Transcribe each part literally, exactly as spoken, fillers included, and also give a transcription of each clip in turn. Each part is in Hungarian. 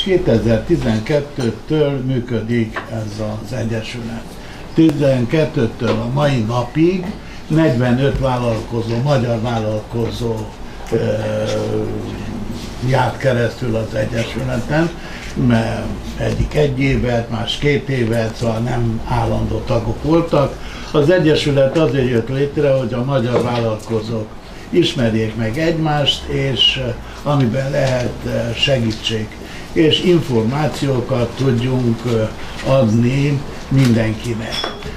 kétezer-tizenkettőtől működik ez az egyesület. tizenkettőtől a mai napig negyvenöt vállalkozó, magyar vállalkozó e, járt keresztül az egyesületen, mert egyik egy évet, más két évet, szóval nem állandó tagok voltak. Az egyesület azért jött létre, hogy a magyar vállalkozók ismerjék meg egymást, és amiben lehet segítség, és információkat tudjunk adni mindenkinek.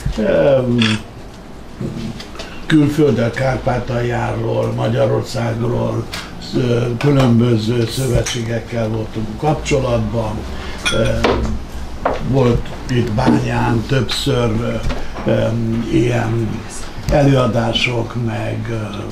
Külföldön, Kárpátaljáról, Magyarországról, különböző szövetségekkel voltunk kapcsolatban. Volt itt Bányán többször ilyen előadások, meg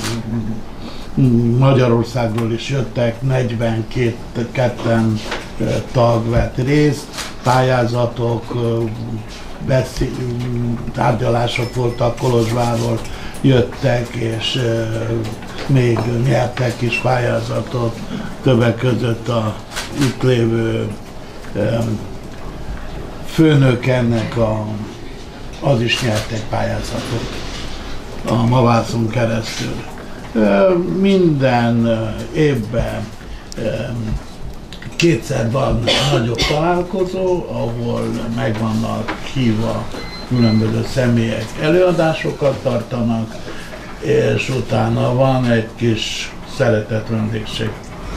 Magyarországról is jöttek, negyvenketten tag vett részt, pályázatok, beszél, tárgyalások voltak Kolozsvárról, jöttek, és uh, még nyertek is pályázatot, többek között a itt lévő um, főnök ennek a, az is nyert egy pályázatot a Mavászon keresztül. Uh, minden uh, évben um, kétszer van nagyobb találkozó, ahol meg vannak hívva különböző személyek, előadásokat tartanak, és utána van egy kis szeretett vendégség.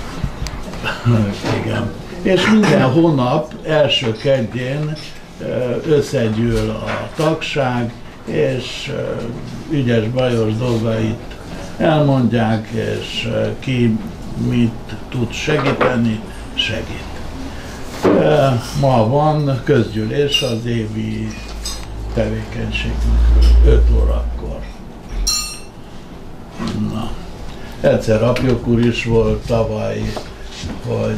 Igen. És minden hónap első kedjén összegyűl a tagság, és ügyes bajos dolgait elmondják, és ki mit tud segíteni, segít. Ma van közgyűlés az évi tevékenységünkről, öt órakor. Na. Egyszer Apjuk úr is volt tavaly, hogy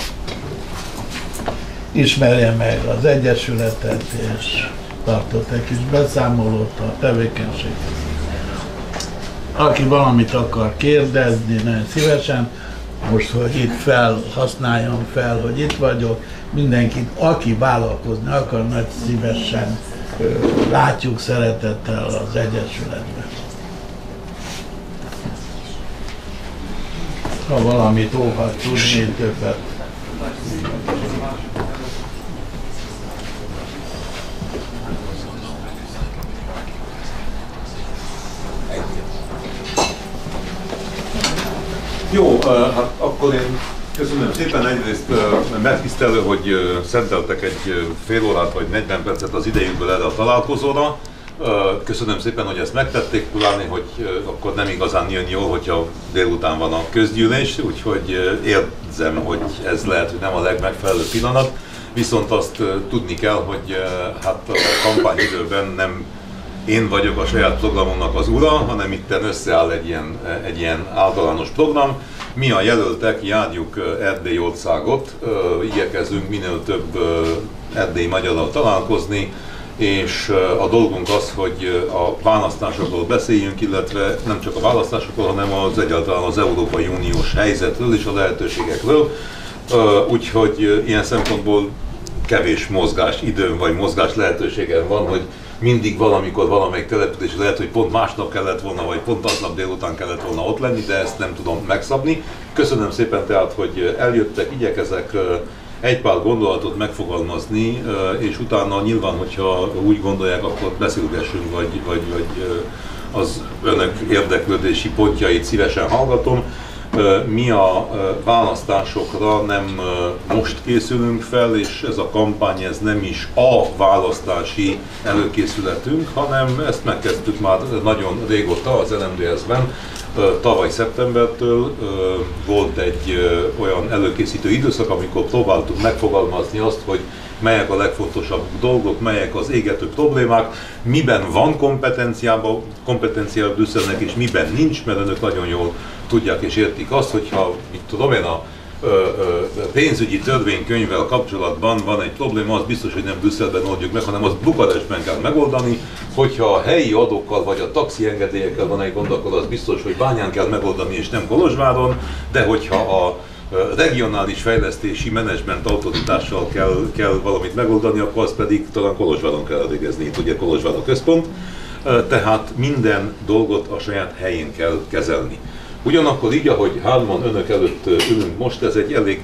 ismerje meg az egyesületet, és tartott egy kis beszámolót a tevékenységről. Aki valamit akar kérdezni, nagyon szívesen, most, hogy itt fel, használjon fel, hogy itt vagyok, mindenkit, aki vállalkozni akar, nagy szívesen látjuk szeretettel az egyesületben. Ha valamit óhat tudni, többet. Jó, hát akkor én köszönöm szépen, egyrészt megtisztelő, hogy szenteltek egy fél órát vagy negyven percet az idejükből erre a találkozóra. Köszönöm szépen, hogy ezt megtették, pláne, hogy akkor nem igazán jön jól, hogyha délután van a közgyűlés, úgyhogy érzem, hogy ez lehet, hogy nem a legmegfelelőbb pillanat, viszont azt tudni kell, hogy hát a kampányidőben nem én vagyok a saját programomnak az ura, hanem itten összeáll egy ilyen, egy ilyen általános program. Mi a jelöltek járjuk Erdély országot, igyekezünk minél több erdélyi magyarral találkozni, és a dolgunk az, hogy a választásokról beszéljünk, illetve nem csak a választásokról, hanem az egyáltalán az Európai Uniós helyzetről és a lehetőségekről. Úgyhogy ilyen szempontból kevés mozgás időm vagy mozgás lehetőségem van, hogy mindig valamikor valamelyik település lehet, hogy pont másnap kellett volna, vagy pont aznap délután kellett volna ott lenni, de ezt nem tudom megszabni. Köszönöm szépen tehát, hogy eljöttek, igyekezek egy pár gondolatot megfogalmazni, és utána nyilván, hogyha úgy gondolják, akkor beszélgessünk, vagy, vagy, vagy az önök érdeklődési pontjait szívesen hallgatom. Mi a választásokra nem most készülünk fel, és ez a kampány ez nem is a választási előkészületünk, hanem ezt megkezdtük már nagyon régóta az el em dé es-ben. Tavaly szeptembertől volt egy olyan előkészítő időszak, amikor próbáltuk megfogalmazni azt, hogy melyek a legfontosabb dolgok, melyek az égető problémák, miben van kompetenciában, kompetenciája Brüsszelnek, és miben nincs, mert önök nagyon jól tudják és értik azt, hogyha, mit tudom én, a ö, ö, pénzügyi törvénykönyvvel kapcsolatban van egy probléma, az biztos, hogy nem Brüsszelben oldjuk meg, hanem azt Bukarestben kell megoldani, hogyha a helyi adókkal vagy a taxi engedélyekkel van egy gond, akkor az biztos, hogy Bányán kell megoldani és nem Kolozsváron, de hogyha a regionális fejlesztési menedzsment autoritással kell, kell valamit megoldani, akkor az pedig talán Kolozsváron kell elvégezni, itt ugye Kolozsvár a központ, tehát minden dolgot a saját helyén kell kezelni. Ugyanakkor így, ahogy hárman önök előtt ülünk most, ez egy elég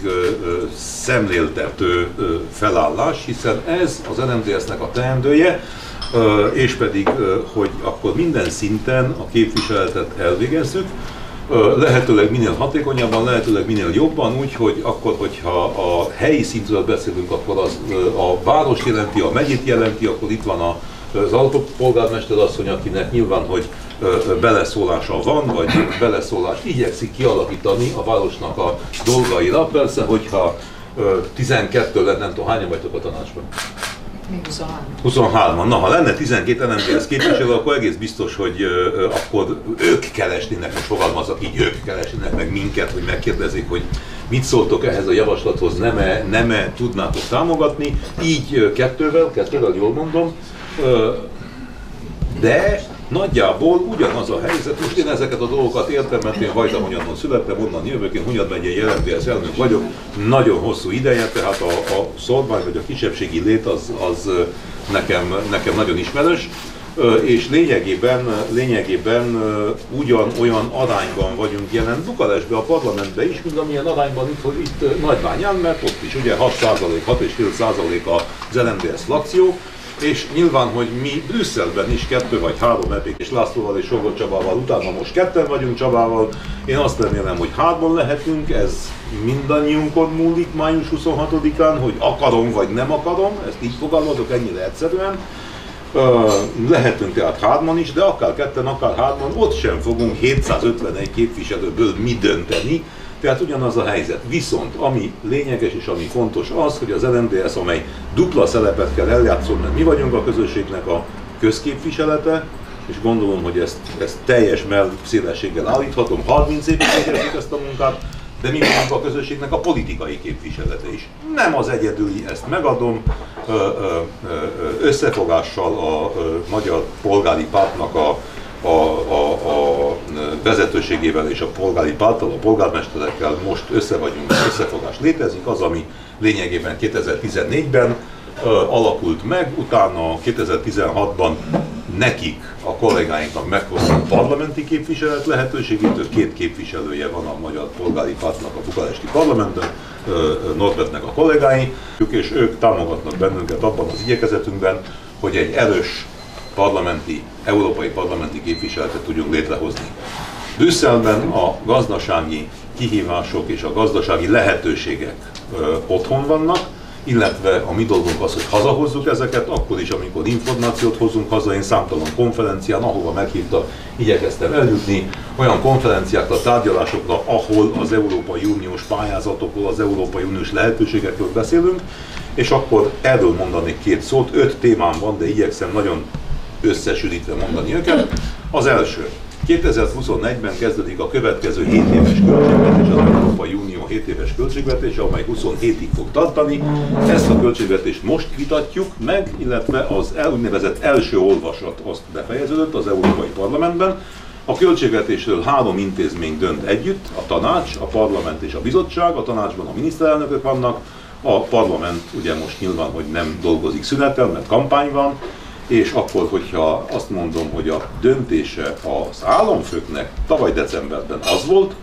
szemléltető felállás, hiszen ez az en em dé es-nek a teendője, és pedig, hogy akkor minden szinten a képviseletet elvégezzük, lehetőleg minél hatékonyabban, lehetőleg minél jobban, úgy, hogy akkor, hogyha a helyi szintről beszélünk, akkor az a város jelenti, a megyét jelenti, akkor itt van az alpolgármester asszony, akinek nyilván, hogy beleszólása van, vagy beleszólást igyekszik kialakítani a városnak a dolgaira. Persze, hogyha tizenkettő lett, nem tudom, hányan vagytok a tanácsban? huszonhárman. Na, ha lenne tizenkét en em dé es képviselő, akkor egész biztos, hogy uh, akkor ők keresnének, most fogalmazok így, ők keresnének meg minket, hogy megkérdezik, hogy mit szóltok ehhez a javaslathoz, nem-e, nem-e tudnátok támogatni. Így uh, kettővel, kettővel jól mondom, uh, de nagyjából ugyanaz a helyzet. Most én ezeket a dolgokat értem, mert én Vajdahunyadon születtem, onnan jövök, én Hunyad megyei en em dé es elnök vagyok, nagyon hosszú ideje, tehát a, a szorvány vagy a kisebbségi lét az, az nekem, nekem nagyon ismerős, és lényegében, lényegében ugyanolyan arányban vagyunk jelen Bukarestben, a parlamentben is, mint amilyen arányban itt, itt Nagybányán, mert ott is ugye hat százalék, hat egész öt százalék az en em dé es frakció, és nyilván, hogy mi Brüsszelben is kettő vagy három epék, és Lászlóval és Sógor Csabával, utána most ketten vagyunk Csabával, én azt remélem, hogy hárman lehetünk, ez mindannyiunkon múlik május huszonhatodikán, hogy akarom vagy nem akarom, ezt így fogalmazok ennyire egyszerűen. Uh, lehetünk tehát hárman is, de akár ketten, akár hárman, ott sem fogunk hétszázötvenegy képviselőből mi dönteni, tehát ugyanaz a helyzet. Viszont ami lényeges és ami fontos az, hogy az en em dé es, amely dupla szerepet kell eljátszon, mert mi vagyunk a közösségnek a közképviselete, és gondolom, hogy ezt, ezt teljes mellszélességgel állíthatom, harminc évig végezzük ezt a munkát, de mi vagyunk a közösségnek a politikai képviselete is. Nem az egyedüli, ezt megadom, összefogással a Magyar Polgári Pártnak a A, a, a vezetőségével és a polgári párttal, a polgármesterekkel most össze vagyunk, összefogás létezik, az, ami lényegében kétezer-tizennégyben uh, alakult meg, utána kétezer-tizenhatban nekik, a kollégáinknak meghoztak parlamenti képviselet lehetőségét, két képviselője van a Magyar Polgári Pártnak a bukaresti parlamentben, uh, Norbertnek a kollégái, és ők támogatnak bennünket abban az igyekezetünkben, hogy egy erős parlamenti, európai parlamenti képviseletet tudjunk létrehozni. Brüsszelben a gazdasági kihívások és a gazdasági lehetőségek ö, otthon vannak, illetve a mi dolgunk az, hogy hazahozzuk ezeket, akkor is, amikor információt hozunk haza. Én számtalan konferencián, ahova meghívta, igyekeztem eljutni, olyan konferenciákra, tárgyalásokra, ahol az Európai Uniós pályázatokról, az Európai Uniós lehetőségekről beszélünk, és akkor erről mondanék két szót. Öt témám van, de igyekszem nagyon összesülítve mondani őket. Az első. kétezer-huszonegyben kezdődik a következő hét éves költségvetés, az Európai Unió hét éves költségvetése, amely huszonhétig fog tartani. Ezt a költségvetést most vitatjuk meg, illetve az úgynevezett első olvasat azt befejeződött az Európai Parlamentben. A költségvetésről három intézmény dönt együtt, a tanács, a parlament és a bizottság. A tanácsban a miniszterelnökök vannak, a parlament ugye most nyilván, hogy nem dolgozik szünetel, mert kampány van, és akkor, hogyha azt mondom, hogy a döntése az államfőknek tavaly decemberben az volt,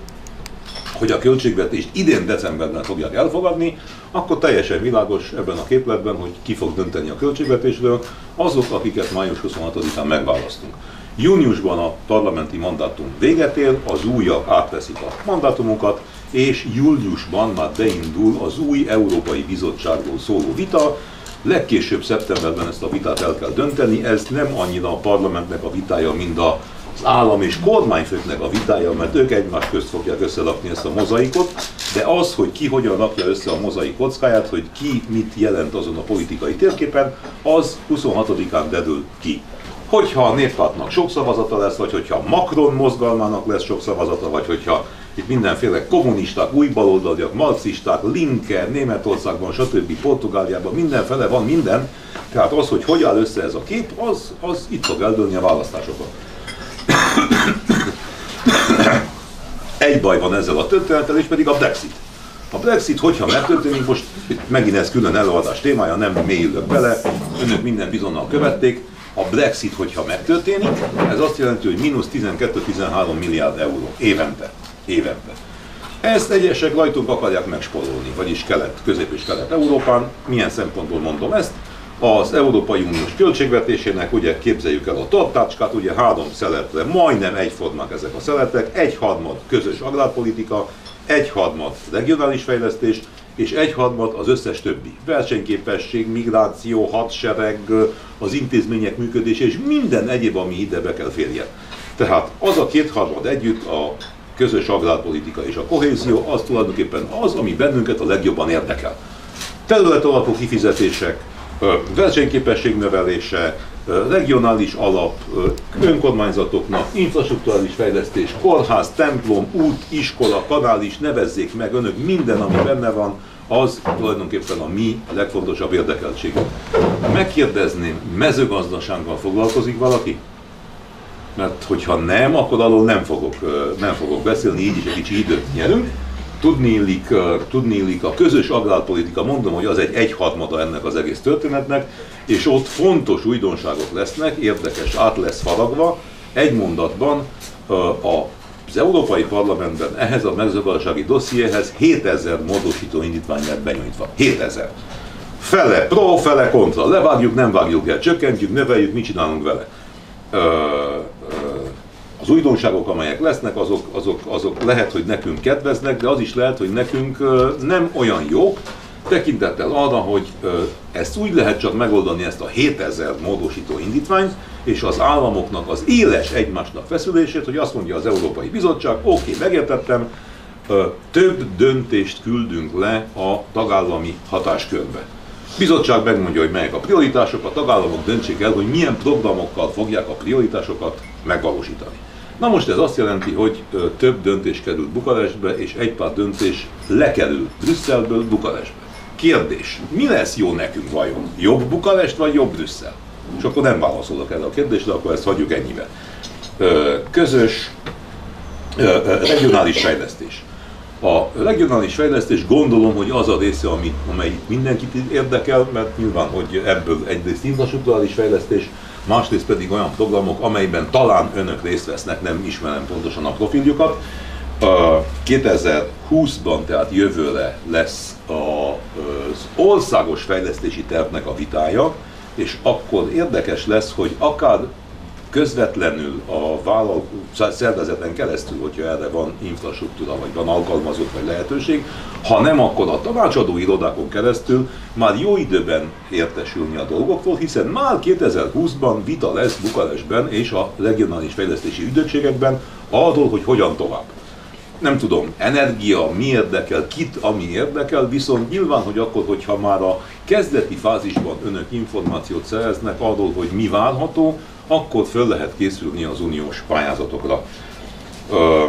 hogy a költségvetést idén decemberben fogják elfogadni, akkor teljesen világos ebben a képletben, hogy ki fog dönteni a költségvetésről, azok, akiket május huszonhatodikán megválasztunk. Júniusban a parlamenti mandátum véget ér, az újak átveszik a mandátumokat, és júliusban már beindul az új Európai Bizottságról szóló vita. Legkésőbb szeptemberben ezt a vitát el kell dönteni, ez nem annyira a parlamentnek a vitája, mint az állam és kormányfőknek a vitája, mert ők egymás közt fogják összerakni ezt a mozaikot, de az, hogy ki hogyan rakja össze a mozaik kockáját, hogy ki mit jelent azon a politikai térképen, az huszonhatodikán derül ki. Hogyha a néppártnak sok szavazata lesz, vagy hogyha Macron mozgalmának lesz sok szavazata, vagy hogyha itt mindenféle kommunisták, új baloldaliak, marxisták, Linke, Németországban, stb. Portugáliában, mindenfele van minden. Tehát az, hogy hogy áll össze ez a kép, az, az itt fog eldőlni a választásokon. Egy baj van ezzel a történettel, és pedig a Brexit. A Brexit, hogyha megtörténik, most megint ez külön előadás témája, nem mélyülök bele, önök minden bizonnal követték. A Brexit, hogyha megtörténik, ez azt jelenti, hogy mínusz tizenkettő-tizenhárom milliárd euró évente. évente. Ezt egyesek rajtunk akarják megspórolni, vagyis kelet, közép- és kelet-európán. Milyen szempontból mondom ezt? Az Európai Uniós költségvetésének, ugye képzeljük el a tortácskát, ugye három szeletre, majdnem egyformák ezek a szeletek, egyharmad közös agrárpolitika, egyharmad regionális fejlesztés, és egyharmad az összes többi. Versenyképesség, migráció, hadsereg, az intézmények működése, és minden egyéb, ami ide be kell férjen. Tehát az a kétharmad együtt, a közös agrárpolitika és a kohézió, az tulajdonképpen az, ami bennünket a legjobban érdekel. Terület alapú kifizetések, versenyképesség növelése, regionális alap, önkormányzatoknak, infrastrukturális fejlesztés, kórház, templom, út, iskola, kanál is, nevezzék meg önök, minden, ami benne van, az tulajdonképpen a mi legfontosabb érdekeltségünk. Megkérdezném, mezőgazdasággal foglalkozik valaki? Mert hogyha nem, akkor arról nem fogok, nem fogok beszélni, így is egy kicsi időt nyerünk. Tudnélik, tudnélik a közös agrárpolitika, mondom, hogy az egy egyharmada ennek az egész történetnek, és ott fontos újdonságok lesznek, érdekes, át lesz faragva. Egy mondatban az Európai Parlamentben ehhez a mezőgazdasági dossziéhez hétezer módosító indítvány lett benyújtva. hétezer. Fele pro, fele kontra. Levágjuk, nem vágjuk el, csökkentjük, növeljük, mit csinálunk vele. Az újdonságok, amelyek lesznek, azok, azok, azok lehet, hogy nekünk kedveznek, de az is lehet, hogy nekünk nem olyan jók, tekintettel arra, hogy ezt úgy lehet csak megoldani, ezt a hétezer módosító indítványt, és az államoknak az éles egymásnak feszülését, hogy azt mondja az Európai Bizottság, oké, okay, megértettem, több döntést küldünk le a tagállami hatáskörbe. A bizottság megmondja, hogy melyek a prioritások, a tagállamok döntsék el, hogy milyen programokkal fogják a prioritásokat megvalósítani. Na most ez azt jelenti, hogy több döntés kerül Bukarestbe, és egy pár döntés lekerül Brüsszelből Bukarestbe. Kérdés, mi lesz jó nekünk vajon? Jobb Bukarest vagy jobb Brüsszel? És akkor nem válaszolok erre a kérdésre, akkor ezt hagyjuk ennyibe. Közös regionális fejlesztés. A regionális fejlesztés, gondolom, hogy az a része, ami, amely mindenkit érdekel, mert nyilván, hogy ebből egyrészt infrastrukturális fejlesztés, másrészt pedig olyan programok, amelyben talán önök részt vesznek, nem ismerem pontosan a profiljukat. kétezer-húszban, tehát jövőre lesz az országos fejlesztési tervnek a vitája, és akkor érdekes lesz, hogy akár közvetlenül a vállalat szervezeten keresztül, hogyha erre van infrastruktúra, vagy van alkalmazott, vagy lehetőség, ha nem, akkor a tanácsadó irodákon keresztül már jó időben értesülni a dolgokról, hiszen már kétezer-húszban vita lesz Bukarestben és a regionális fejlesztési ügynökségekben arról, hogy hogyan tovább. Nem tudom, energia, mi érdekel, kit, ami érdekel, viszont nyilván, hogy akkor, hogyha már a kezdeti fázisban önök információt szereznek arról, hogy mi várható, akkor föl lehet készülni az uniós pályázatokra. Ö,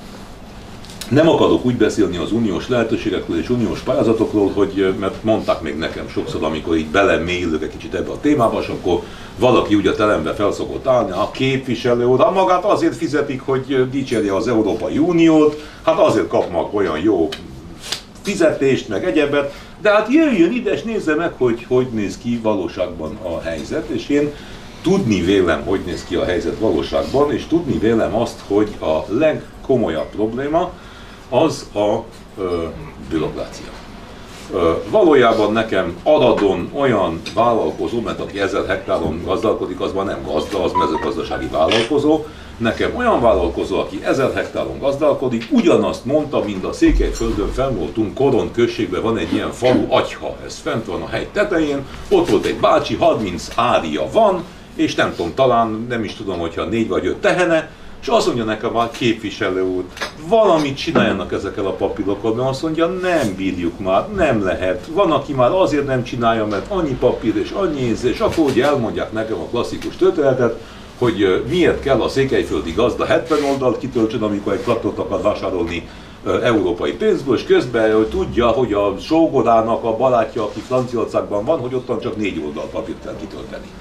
nem akarok úgy beszélni az uniós lehetőségekről és uniós pályázatokról, hogy, mert mondták még nekem sokszor, amikor így belemélyülök egy kicsit ebbe a témába, és akkor valaki úgy a terembe fel szokott állni, a képviselő oda, magát azért fizetik, hogy dicsérje az Európai Uniót, hát azért kap mag olyan jó fizetést, meg egyebet, de hát jöjjön ide, és nézze meg, hogy hogy néz ki valóságban a helyzet, és én tudni vélem, hogy néz ki a helyzet valóságban, és tudni vélem azt, hogy a legkomolyabb probléma az a ö, bürokrácia. Ö, valójában nekem Aradon olyan vállalkozó, mert aki ezer hektáron gazdálkodik, az már nem gazda, az mezőgazdasági vállalkozó. Nekem olyan vállalkozó, aki ezer hektáron gazdálkodik, ugyanazt mondta, mint a Székelyföldön fenn voltunk, Koron községben van egy ilyen falu, Agyha, ez fent van a hegy tetején, ott volt egy bácsi, harminc ária van, és nem tudom, talán nem is tudom, hogyha négy vagy öt tehene, és azt mondja nekem a képviselő úr, valamit csináljanak ezekkel a papírokkal, mert azt mondja, nem bírjuk már, nem lehet. Van, aki már azért nem csinálja, mert annyi papír és annyi énz, és akkor ugye elmondják nekem a klasszikus történetet, hogy miért kell a székelyföldi gazda hetven oldalt kitöltsön, amikor egy traktort akar vásárolni európai pénzből, és közben hogy tudja, hogy a sógorának a barátja, aki Franciaországban van, hogy ottan csak négy oldal papírt kell kitölteni.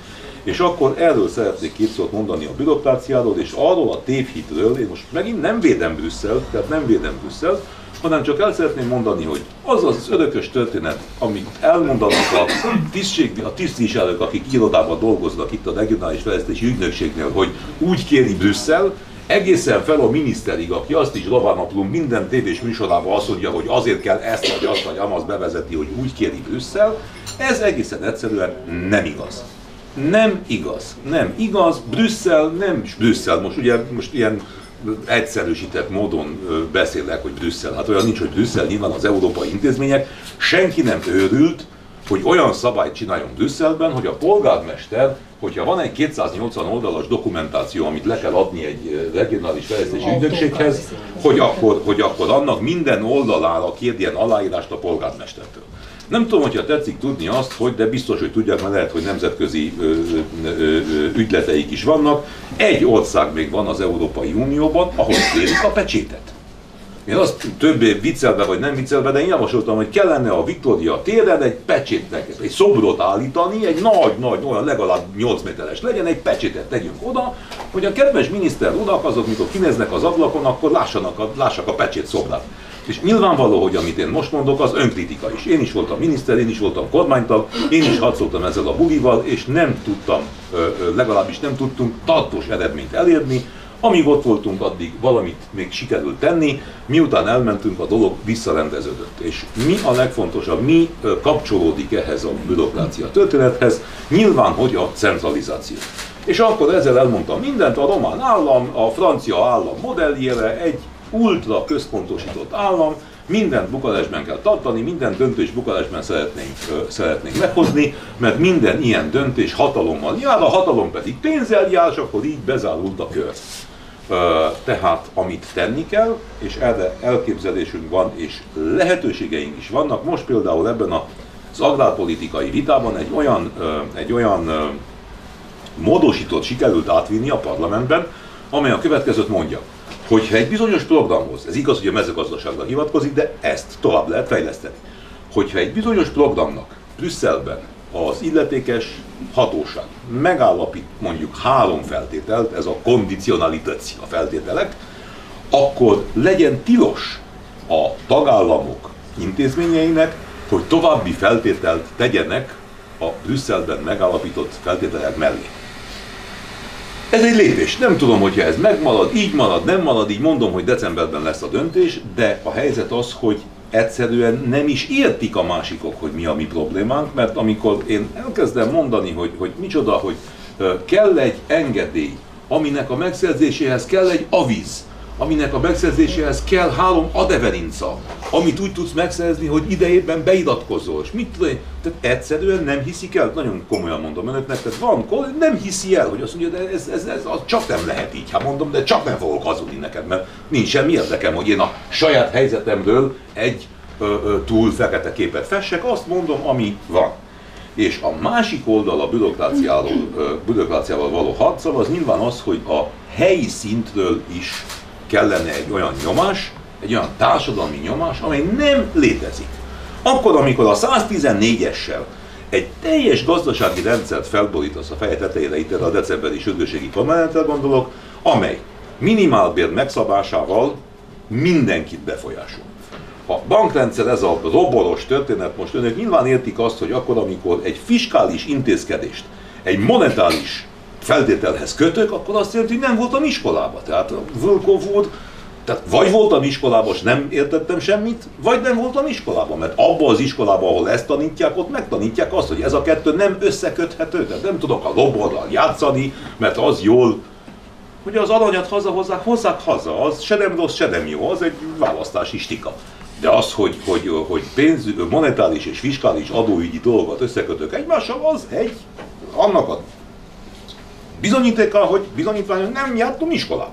És akkor erről szeretnék két szót mondani a bürokráciáról, és arról a tévhitről, én most megint nem védem Brüsszelt, tehát nem védem Brüsszelt, hanem csak el szeretném mondani, hogy az az örökös történet, amit elmondanak a, tisztség, a tisztviselők, akik irodában dolgoznak itt a regionális fejlesztési ügynökségnél, hogy úgy kéri Brüsszel, egészen fel a miniszterig, aki azt is rovánaplum minden tévés műsorában azt mondja, hogy azért kell ezt vagy azt vagy amazt bevezetni, hogy úgy kéri Brüsszel, ez egészen egyszerűen nem igaz. Nem igaz. Nem igaz. Brüsszel nem Brüsszel. Most ugye most ilyen egyszerűsített módon beszélek, hogy Brüsszel. Hát olyan nincs, hogy Brüsszel, nyilván az európai intézmények. Senki nem őrült, hogy olyan szabályt csináljon Brüsszelben, hogy a polgármester, hogyha van egy kétszáznyolcvan oldalas dokumentáció, amit le kell adni egy regionális fejlesztési ügynökséghez, hogy akkor, hogy akkor annak minden oldalára kérjen aláírást a polgármestertől. Nem tudom, hogyha tetszik tudni azt, hogy, de biztos, hogy tudják, mert lehet, hogy nemzetközi ö, ö, ö, ügyleteik is vannak. Egy ország még van az Európai Unióban, ahol kérik a pecsétet. Én azt többé viccelve vagy nem viccelve, de én javasoltam, hogy kellene a Viktória téren egy pecsétnek, egy szobrot állítani, egy nagy-nagy, olyan legalább nyolc méteres legyen, egy pecsétet tegyünk oda, hogy a kedves miniszter urak, azok, mikor kinéznek az ablakon, akkor lássanak a, lássák a pecsét szobrát. És nyilvánvaló, hogy amit én most mondok, az önkritika is. Én is voltam miniszter, én is voltam kormánytag, én is harcoltam ezzel a bulival, és nem tudtam, legalábbis nem tudtunk tartós eredményt elérni. Amíg ott voltunk, addig valamit még sikerült tenni, miután elmentünk, a dolog visszarendeződött. És mi a legfontosabb, mi kapcsolódik ehhez a bürokrácia történethez? Nyilván, hogy a centralizáció. És akkor ezzel elmondtam mindent, a román állam, a francia állam modelljére, egy ultra központosított állam, mindent Bukarestben kell tartani, minden döntés Bukarestben szeretnénk, szeretnénk meghozni, mert minden ilyen döntés hatalommal jár, a hatalom pedig pénzzel jár, és akkor így bezárult a kör. Tehát amit tenni kell, és erre elképzelésünk van, és lehetőségeink is vannak, most például ebben az agrárpolitikai vitában egy olyan, egy olyan módosítót sikerült átvinni a parlamentben, amely a következőt mondja, hogyha egy bizonyos programhoz, ez igaz, hogy a mezőgazdaságra hivatkozik, de ezt tovább lehet fejleszteni, hogyha egy bizonyos programnak Brüsszelben az illetékes hatóság megállapít mondjuk három feltételt, ez a kondicionalitáció a feltételek, akkor legyen tilos a tagállamok intézményeinek, hogy további feltételt tegyenek a Brüsszelben megállapított feltételek mellé. Ez egy lépés. Nem tudom, hogyha ez megmarad, így marad, nem marad, így mondom, hogy decemberben lesz a döntés, de a helyzet az, hogy egyszerűen nem is értik a másikok, hogy mi a mi problémánk, mert amikor én elkezdem mondani, hogy, hogy micsoda, hogy kell egy engedély, aminek a megszerzéséhez kell egy avíz, aminek a megszerzéséhez kell három adeverinca, amit úgy tudsz megszerzni, hogy idejében beiratkozol. És mit tudom, tehát egyszerűen nem hiszik el, nagyon komolyan mondom önöknek, tehát van, nem hiszi el, hogy azt mondja, de ez, ez, ez az csak nem lehet így, hát mondom, de csak nem fogok hazudni neked, mert nincs semmi érdekem, hogy én a saját helyzetemről egy ö, ö, túl fekete képet fessek, azt mondom, ami van. És a másik oldal a bürokráciával, bürokráciával való harccal az nyilván az, hogy a helyi szintről is kellene egy olyan nyomás, egy olyan társadalmi nyomás, amely nem létezik. Akkor, amikor a száztizennégyessel egy teljes gazdasági rendszert felborítasz a feje tetejére, itt a decemberi sürgősségi permanentre gondolok, amely minimálbér megszabásával mindenkit befolyásol. A bankrendszer, ez a roboros történet, most önök nyilván értik azt, hogy akkor, amikor egy fiskális intézkedést, egy monetáris feltételhez kötök, akkor azt jelenti, hogy nem voltam iskolában. Tehát Völkov úr, tehát vagy voltam iskolában, és nem értettem semmit, vagy nem voltam iskolában, mert abban az iskolában, ahol ezt tanítják, ott megtanítják azt, hogy ez a kettő nem összeköthető, tehát nem tudok a roborral játszani, mert az jól, hogy az aranyat hazahozzák, hozzák haza, az se nem rossz, se nem jó, az egy választási stika. De az, hogy, hogy, hogy pénz, monetáris és fiskális adóügyi dolgokat összekötök egymással, az egy, annak a bizonyítéka, hogy bizonyítványon nem jártam iskolába.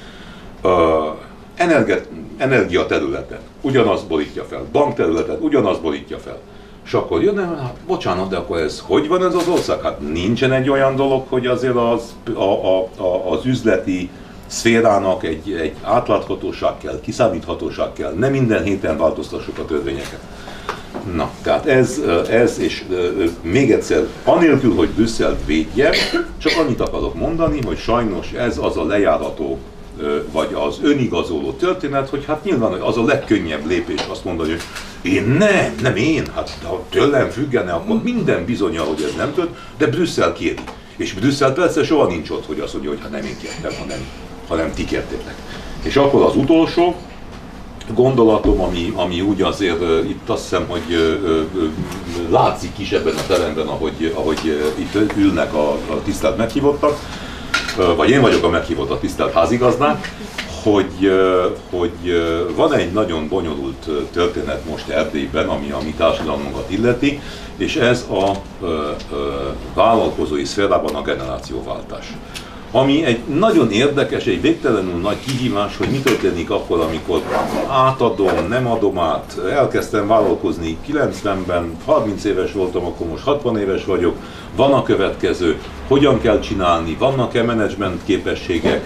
Uh, energia, energia területen ugyanaz borítja fel, bank területen ugyanaz borítja fel. És akkor jön, hát bocsánat, de akkor ez hogy van ez az ország? Hát nincsen egy olyan dolog, hogy azért az, a, a, a, az üzleti szférának egy, egy átláthatóság kell, kiszámíthatóság kell, nem minden héten változtassuk a törvényeket. Na, tehát ez, ez, és még egyszer, anélkül, hogy Brüsszelt védjem, csak annyit akarok mondani, hogy sajnos ez az a lejárató, vagy az önigazoló történet, hogy hát nyilván az a legkönnyebb lépés azt mondani, hogy én nem, nem én, hát ha tőlem függene, akkor minden bizonyal, hogy ez nem tört, de Brüsszel kéri. És Brüsszel persze soha nincs ott, hogy azt mondja, hogy ha nem én kértem, hanem, hanem ti kértétek. És akkor az utolsó gondolatom, ami, ami úgy azért uh, itt azt hiszem, hogy uh, uh, látszik is ebben a teremben, ahogy, ahogy uh, itt ülnek a, a tisztelt meghívottak, uh, vagy én vagyok a meghívott, a tisztelt házigazdák, hogy, uh, hogy uh, van egy nagyon bonyolult történet most Erdélyben, ami a mi társadalmunkat illeti, és ez a uh, uh, vállalkozói szférában a generációváltás. Ami egy nagyon érdekes, egy végtelenül nagy kihívás, hogy mi történik akkor, amikor átadom, nem adom át. Elkezdtem vállalkozni kilencvenben, harminc éves voltam, akkor most hatvan éves vagyok. Van a következő, hogyan kell csinálni, vannak-e menedzsment képességek,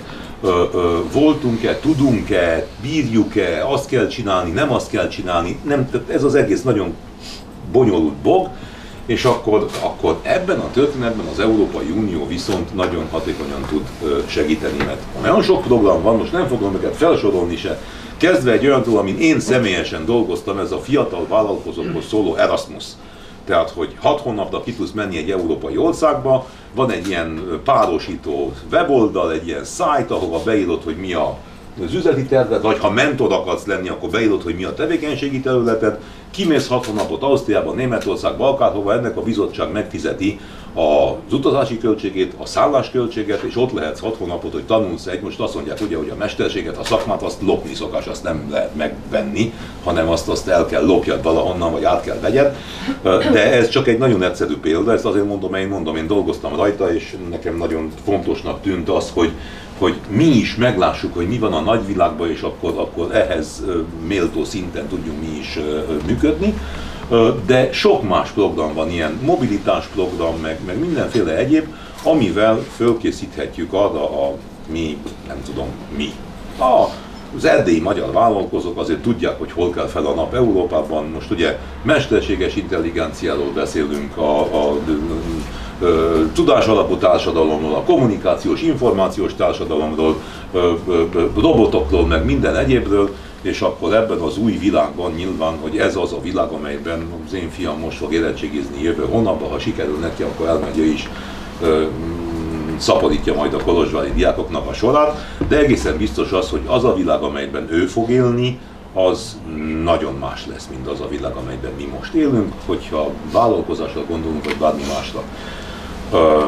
voltunk-e, tudunk-e, bírjuk-e, azt kell csinálni, nem azt kell csinálni. Nem, ez az egész nagyon bonyolult bog. És akkor, akkor ebben a történetben az Európai Unió viszont nagyon hatékonyan tud segíteni, mert olyan sok program van, most nem fogom őket felsorolni se, kezdve egy olyantól, amin én személyesen dolgoztam, ez a fiatal vállalkozókhoz szóló Erasmus. Tehát, hogy hat hónapra ki tudsz menni egy európai országba, van egy ilyen párosító weboldal, egy ilyen szájt, ahova beírod, hogy mi a az üzleti terved, vagy ha mentor akarsz lenni, akkor beírod, hogy mi a tevékenységi területed, kimész hat hónapot Ausztriában, Németországban, akárhova, ennek a bizottság megfizeti az utazási költségét, a szállásköltséget, és ott lehetsz hat hónapot, hogy tanulsz egy, most azt mondják ugye, hogy a mesterséget, a szakmát, azt lopni szokás, azt nem lehet megvenni, hanem azt, azt el kell lopjad valahonnan, vagy át kell vegyed. De ez csak egy nagyon egyszerű példa, ezt azért mondom, én mondom, én dolgoztam rajta, és nekem nagyon fontosnak tűnt az, hogy hogy mi is meglássuk, hogy mi van a nagyvilágban, és akkor, akkor ehhez méltó szinten tudjunk mi is működni. De sok más program van, ilyen mobilitás program, meg, meg mindenféle egyéb, amivel fölkészíthetjük arra a mi, nem tudom mi. A, az erdélyi magyar vállalkozók azért tudják, hogy hol kell fel a nap Európában. Most ugye mesterséges intelligenciáról beszélünk, a, a, a tudásalapú társadalomról, a kommunikációs, információs társadalomról, robotokról, meg minden egyébről, és akkor ebben az új világban nyilván, hogy ez az a világ, amelyben az én fiam most fog érettségizni jövő hónapban, ha sikerül neki, akkor elmegy ő is, szaporítja majd a kolozsvári diákoknak a sorát, de egészen biztos az, hogy az a világ, amelyben ő fog élni, az nagyon más lesz, mint az a világ, amelyben mi most élünk, hogyha vállalkozásra gondolunk, vagy bármi másra. Ö,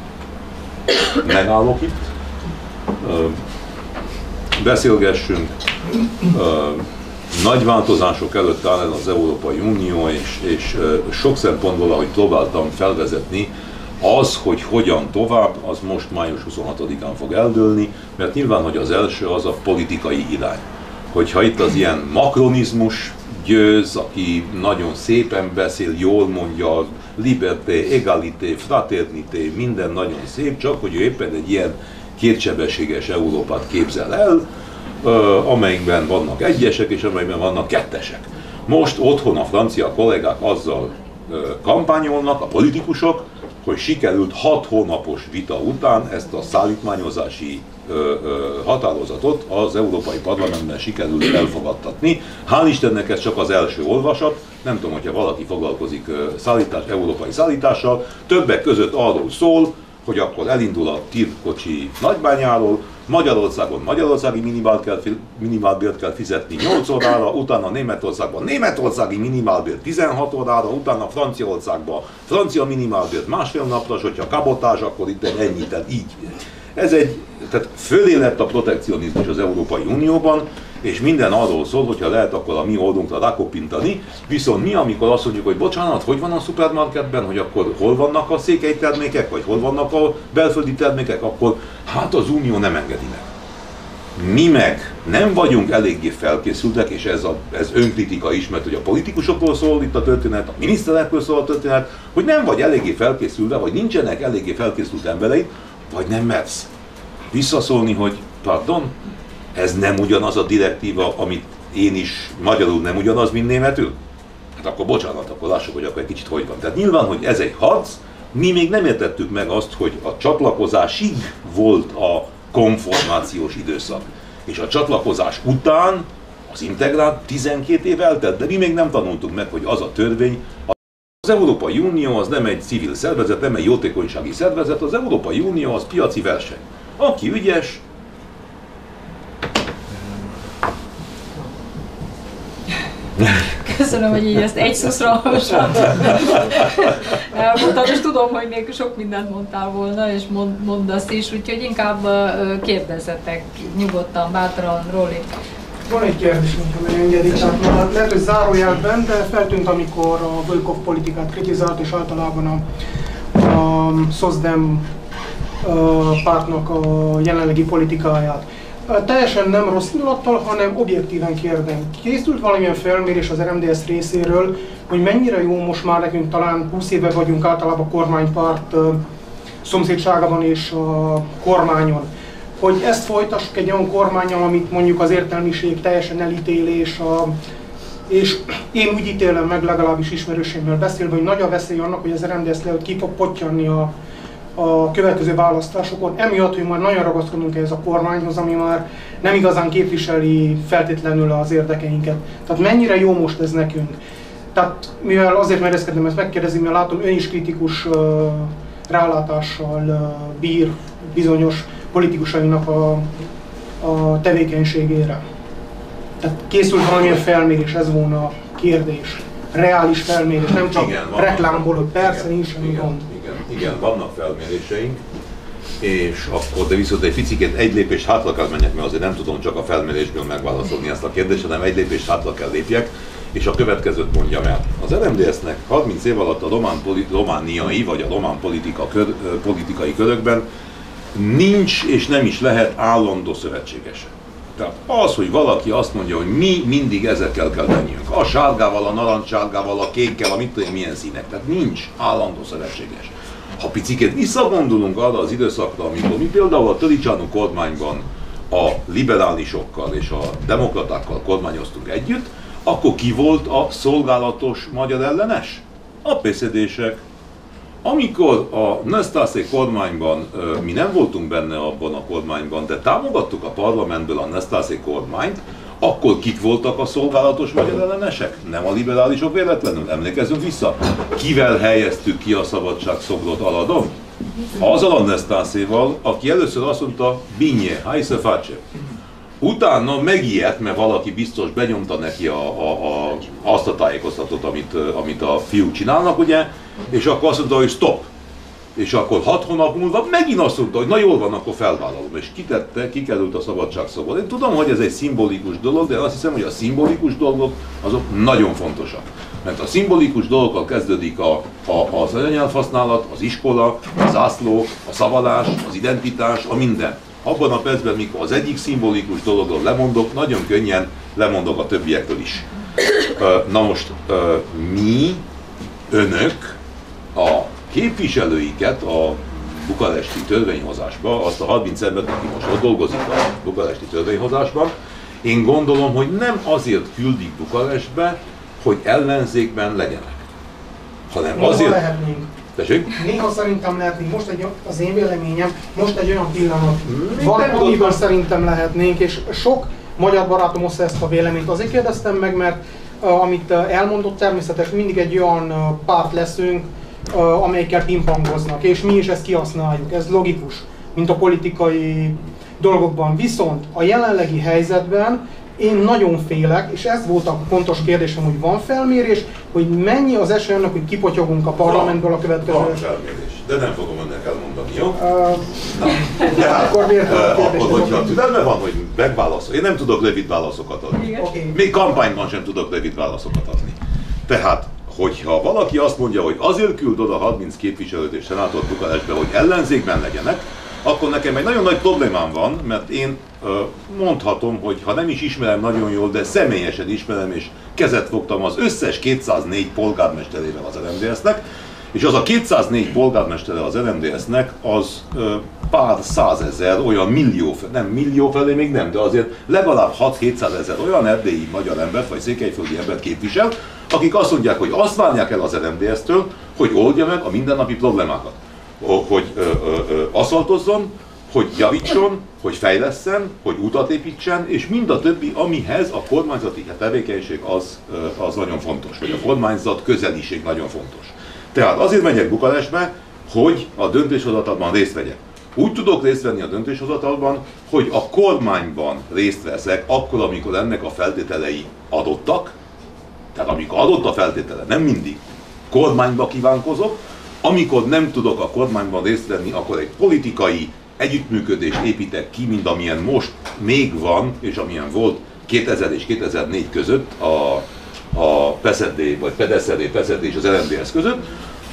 megállok itt, ö, beszélgessünk, ö, nagy változások előtt áll el az Európai Unió, és, és ö, sok szempontból, ahogy próbáltam felvezetni, az, hogy hogyan tovább, az most május huszonhatodikán fog eldőlni, mert nyilván, hogy az első az a politikai irány. Hogyha itt az ilyen makronizmus győz, aki nagyon szépen beszél, jól mondja, liberté, egalité, fraternité, minden nagyon szép, csak hogy ő éppen egy ilyen kétsebességes Európát képzel el, amelyikben vannak egyesek és amelyikben vannak kettesek. Most otthon a francia kollégák azzal kampányolnak, a politikusok, hogy sikerült hat hónapos vita után ezt a szállítmányozási ö, ö, határozatot az Európai Parlamentben sikerült elfogadtatni. Hál' Istennek ez csak az első olvasat, nem tudom, hogyha valaki foglalkozik ö, szállítás, európai szállítással, többek között arról szól, hogy akkor elindul a tirkocsi Nagybányáról, Magyarországon magyarországi minimálbért kell, minimálbért kell fizetni nyolc órára, utána Németországban németországi minimálbért tizenhat órára, utána Franciaországban francia minimálbért másfél napra, és hogyha kabotás, akkor itt ennyi, tehát így. Ez egy, tehát fölé lett a protekcionizmus az Európai Unióban, és minden arról szól, hogyha lehet akkor a mi oldunkra rákoppintani, viszont mi, amikor azt mondjuk, hogy bocsánat, hogy van a szupermarketben, hogy akkor hol vannak a székely termékek, vagy hol vannak a belföldi termékek, akkor hát az Unió nem engedi meg. Mi meg nem vagyunk eléggé felkészültek, és ez, a, ez önkritika is, mert hogy a politikusokról szól itt a történet, a miniszterekről szól a történet, hogy nem vagy eléggé felkészülve, vagy nincsenek eléggé felkészült embereid, vagy nem mersz visszaszólni, hogy pardon, ez nem ugyanaz a direktíva, amit én is magyarul nem ugyanaz, mint németül? Hát akkor bocsánat, akkor lássuk, hogy akkor egy kicsit hogy van. Tehát nyilván, hogy ez egy harc, mi még nem értettük meg azt, hogy a csatlakozásig volt a konformációs időszak. És a csatlakozás után az integrát tizenkét év eltelt, de mi még nem tanultuk meg, hogy az a törvény, az Európai Unió az nem egy civil szervezet, nem egy jótékonysági szervezet, az Európai Unió az piaci verseny. Aki ügyes, Köszönöm, hogy így ezt egy szuszra elmondtad, és tudom, hogy még sok mindent mondtál volna, és mond, mondasz is, úgyhogy inkább kérdezzetek nyugodtan, bátran, Róli. Van egy kérdésünk, ha megengedik, tehát lehet, hogy zárójelben, de feltűnt, amikor a Volkov politikát kritizált, és általában a, a SZOSZDEM pártnak a jelenlegi politikáját. Teljesen nem rossz indulattal, hanem objektíven kérdem. Készült valamilyen felmérés az er em dé es részéről, hogy mennyire jó most már nekünk, talán húsz éve vagyunk általában kormánypárt szomszédságában és a kormányon, hogy ezt folytassuk egy olyan kormánnyal, amit mondjuk az értelmiség teljesen elítél, és, a, és én úgy ítélem meg, legalábbis ismerőseimmel beszélve, hogy nagy a veszély annak, hogy az er em dé es lehet ki fog pottyanni a, a következő választásokon, emiatt, hogy már nagyon ragaszkodunk ehhez a kormányhoz, ami már nem igazán képviseli feltétlenül az érdekeinket. Tehát mennyire jó most ez nekünk? Tehát mivel azért mereszkedem ezt megkérdezni, mert látom, ön is kritikus uh, rálátással uh, bír bizonyos politikusainak a, a tevékenységére. Tehát készült valamilyen felmérés, ez volna a kérdés. Reális felmérés, nem csak igen, reklámból, hogy persze nincs semmi gond. Igen, igen, vannak felméréseink, és akkor, de viszont egy picit egy lépést hátra kell menjek, mert azért nem tudom csak a felmérésből megválaszolni ezt a kérdést, hanem egy lépést hátra kell lépjek, és a következőt mondjam el. Az er em dé es-nek harminc év alatt a román, romániai vagy a román politika, kör, politikai körökben nincs és nem is lehet állandó szövetségese. Tehát az, hogy valaki azt mondja, hogy mi mindig ezekkel kell menjünk, a sárgával, a narancssárgával, a kékkel, a mit tudom, milyen színek, tehát nincs állandó szövetséges. Ha picikét visszagondolunk arra az időszakra, amikor mi például a Tăriceanu kormányban a liberálisokkal és a demokratákkal kormányoztunk együtt, akkor ki volt a szolgálatos magyar ellenes? A pé cé dések. Amikor a Năstase kormányban, mi nem voltunk benne abban a kormányban, de támogattuk a parlamentből a Năstase kormányt, akkor kik voltak a szolgálatos magyar ellenesek? Nem a liberálisok véletlenül, emlékezzünk vissza. Kivel helyeztük ki a szabadságszobrot Aladon? Azzal a Năstase-val, aki először azt mondta, Binye, hai se face. Utána megijedt, mert valaki biztos benyomta neki a, a, a, azt a tájékoztatót, amit, amit a fiúk csinálnak, ugye, és akkor azt mondta, hogy stop. És akkor hat hónap múlva megint azt mondta, hogy na jól van, akkor felvállalom. És kitette, kikerült a szabadságszobor. Én tudom, hogy ez egy szimbolikus dolog, de azt hiszem, hogy a szimbolikus dolgok azok nagyon fontosak. Mert a szimbolikus dolgokkal kezdődik a, a, az anyanyelvhasználat, az iskola, a zászló, a szavalás, az identitás, a minden. Abban a percben, mikor az egyik szimbolikus dologról lemondok, nagyon könnyen lemondok a többiektől is. Na most mi, önök, a képviselőiket a bukaresti törvényhozásba, azt a harminc embert, aki most ott dolgozik a bukaresti törvényhozásban, én gondolom, hogy nem azért küldik Bukarestbe, hogy ellenzékben legyenek, hanem Néha azért... lehetnénk. Tessék? Néha szerintem lehetnénk. Most egy, az én véleményem, most egy olyan pillanat van, amiben szerintem lehetnénk, és sok magyar barátom hozza ezt a véleményt. Azért kérdeztem meg, mert uh, amit uh, elmondott, természetesen mindig egy olyan uh, párt leszünk, uh, amelyikkel pingpongoznak, és mi is ezt kihasználjuk. Ez logikus, mint a politikai dolgokban. Viszont a jelenlegi helyzetben én nagyon félek, és ez volt a fontos kérdésem, hogy van felmérés, hogy mennyi az esély annak, hogy kipotyogunk a parlamentből a következő... Van felmérés, de nem fogom önnek elmondani, jó? Uh, Na, tehát, akkor miért a kérdés? akkor, hogyha türelme van, hogy megválaszol, én nem tudok rövid válaszokat adni. Okay. Még kampányban sem tudok rövid válaszokat adni. Tehát, hogyha valaki azt mondja, hogy azért küld oda harminc képviselőt és szenátort Bukarestbe, hogy ellenzékben legyenek, akkor nekem egy nagyon nagy problémám van, mert én mondhatom, hogy ha nem is ismerem nagyon jól, de személyesen ismerem, és kezet fogtam az összes kétszáznégy polgármesterével az er em dé es-nek, és az a kétszáznégy polgármestere az er em dé es-nek, az pár százezer, olyan millió, nem millió felé még nem, de azért legalább hat-hétszázezer olyan erdélyi magyar embert, vagy székelyföldi embert képvisel, akik azt mondják, hogy azt várják el az er em dé es-től, hogy oldja meg a mindennapi problémákat. Hogy ö, ö, ö, aszfaltozzon, hogy javítson, hogy fejlesszen, hogy utat építsen, és mind a többi, amihez a kormányzati tevékenység az, az nagyon fontos, vagy a kormányzat közeliség nagyon fontos. Tehát azért megyek Bukarestbe, hogy a döntéshozatalban részt vegyek. Úgy tudok részt venni a döntéshozatalban, hogy a kormányban részt veszek akkor, amikor ennek a feltételei adottak, tehát amikor adott a feltétele, nem mindig, kormányba kívánkozok, amikor nem tudok a kormányban részt venni, akkor egy politikai együttműködést építek ki, mint amilyen most még van, és amilyen volt kétezer és kétezer-négy között a, a pé es zé dé, vagy pé e dé es zé dé, pé es zé dé és az er em dé es között,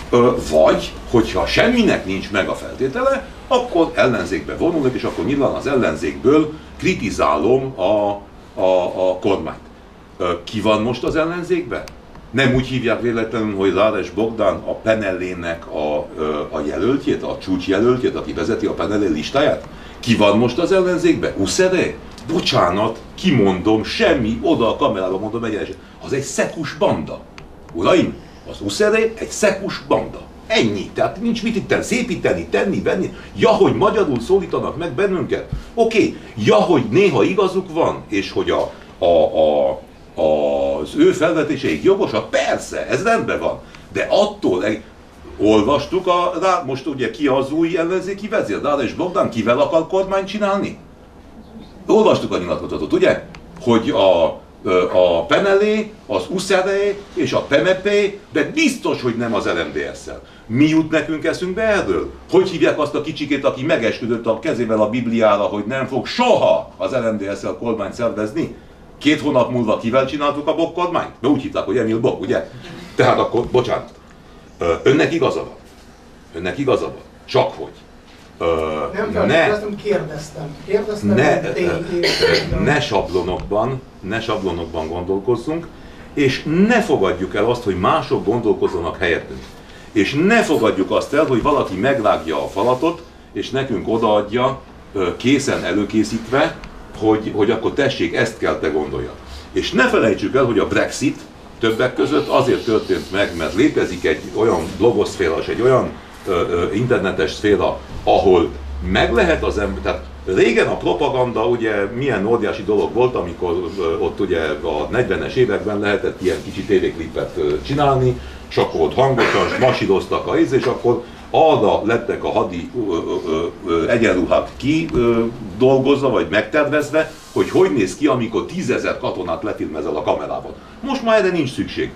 vagy, hogyha semminek nincs meg a feltétele, akkor ellenzékbe vonulok, és akkor nyilván az ellenzékből kritizálom a, a, a kormányt. Ki van most az ellenzékben? Nem úgy hívják véletlenül, hogy Láres Bogdán a Penellének a, a jelöltjét, a csúcsjelöltjét, aki vezeti a Penellé listáját? Ki van most az ellenzékben? Uszere? Bocsánat, kimondom, semmi, oda a kamerába mondom egyenesen. Az egy szekus banda. Uraim, az Uszere egy szekus banda. Ennyi. Tehát nincs mit itt szépíteni, tenni, venni. Ja, hogy magyarul szólítanak meg bennünket. Oké. Okay. Ja, hogy néha igazuk van, és hogy a, a, a az ő felvetéseik jogosak, persze, ez rendben van. De attól, olvastuk, a, rá, most ugye ki az új ellenzéki vezér, Láres Bogdán kivel akar kormányt csinálni? Olvastuk a nyilatkozatot, ugye? Hogy a, a Penellé, az Uszere és a pé em pé, de biztos, hogy nem az er em dé es-szel. Mi jut nekünk eszünkbe erről? Hogy hívják azt a kicsikét, aki megesküdött a kezével a Bibliára, hogy nem fog soha az er em dé es-szel kormányt szervezni? Két hónap múlva kivel csináltuk a Bok kormányt? Mert úgy hívták, hogy Emil Bok, ugye? Tehát akkor, bocsánat, önnek igaza van. Önnek igaza van. Csak hogy. Nem feltételeztem, kérdeztem. Kérdeztem, ne, ne sablonokban, ne sablonokban gondolkozzunk, és ne fogadjuk el azt, hogy mások gondolkozzanak helyettünk. És ne fogadjuk azt el, hogy valaki megvágja a falatot, és nekünk odaadja készen előkészítve, Hogy, hogy akkor tessék, ezt kell te gondoljad. És ne felejtsük el, hogy a Brexit többek között azért történt meg, mert létezik egy olyan blogoszféra, és egy olyan ö, ö, internetes szféra, ahol meg lehet az ember, tehát régen a propaganda ugye milyen óriási dolog volt, amikor ö, ott ugye a negyvenes években lehetett ilyen kicsi tévéklipet ö, csinálni, csak ott hangosan masíroztak a íz, és akkor arra lettek a hadi ö, ö, ö, egyenruhák kidolgozva, vagy megtervezve, hogy hogy néz ki, amikor tízezer katonát lefilmezel a kamerában. Most már erre nincs szükség.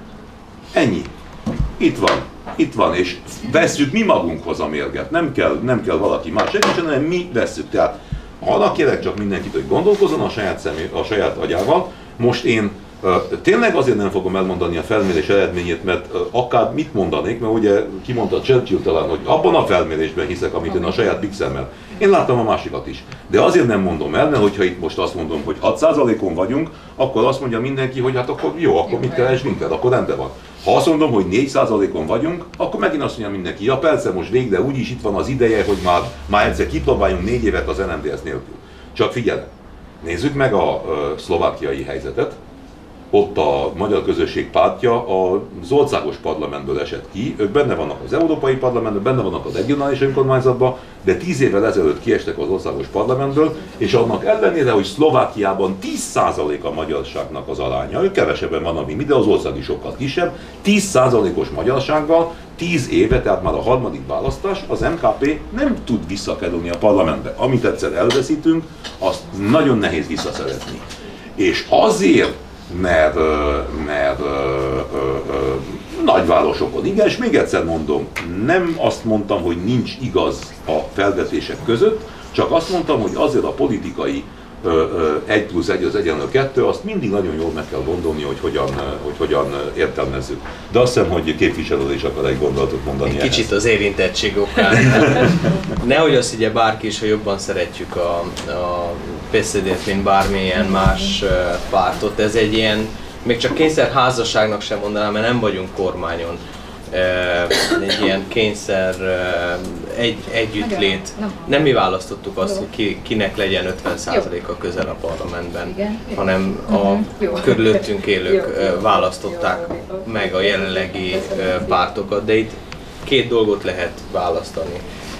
Ennyi. Itt van. Itt van, és vesszük mi magunkhoz a mérget. Nem kell, nem kell valaki más segítsen, hanem mi vesszük. Tehát arra kérek csak mindenkit, hogy gondolkozzon a saját, személy, a saját agyával. Most én tényleg azért nem fogom elmondani a felmérés eredményét, mert akár mit mondanék, mert ugye kimondta Churchill talán, hogy abban a felmérésben hiszek, amit én a saját pixemmel. Én láttam a másikat is. De azért nem mondom el, mert hogyha itt most azt mondom, hogy hat százalékon vagyunk, akkor azt mondja mindenki, hogy hát akkor jó, akkor mit keres minket, akkor rendben van. Ha azt mondom, hogy négy százalékon vagyunk, akkor megint azt mondja mindenki, ja persze, most végre úgyis itt van az ideje, hogy már, már egyszer kipróbáljunk négy évet az en em dé es nélkül. Csak figyelj, nézzük meg a, a szlovákiai helyzetet. Ott a Magyar Közösség Pártja az országos parlamentből esett ki, ők benne vannak az Európai Parlamentben, benne vannak a regionális önkormányzatban, de tíz évvel ezelőtt kiestek az országos parlamentből, és annak ellenére, hogy Szlovákiában tíz százalék a magyarságnak az aránya, ők kevesebben van, mint mi, de az ország is sokkal kisebb, tíz százalékos magyarsággal, tíz éve, tehát már a harmadik választás, az em ká pé nem tud visszakerülni a parlamentbe. Amit egyszer elveszítünk, azt nagyon nehéz visszaszerezni. És azért, mert, mert ö, ö, ö, nagyvárosokon. Igen, és még egyszer mondom, nem azt mondtam, hogy nincs igaz a felvetések között, csak azt mondtam, hogy azért a politikai egy plusz egy az egyenlő kettő, azt mindig nagyon jól meg kell gondolni, hogy hogyan, hogy hogyan értelmezzük. De azt hiszem, hogy képviselő is akar egy gondolatot mondani. Egy kicsit ehhez. Az érintettség okán. Nehogy azt higgye bárki is, hogy jobban szeretjük a, a pé es zé dét, mint bármilyen más pártot. Ez egy ilyen, még csak kényszer házasságnak sem mondanám, mert nem vagyunk kormányon. Egy ilyen kényszer egy, együttlét. Nem mi választottuk azt, hogy ki, kinek legyen ötven százaléka közel a parlamentben, hanem a körülöttünk élők választották meg a jelenlegi pártokat, de itt két dolgot lehet választani.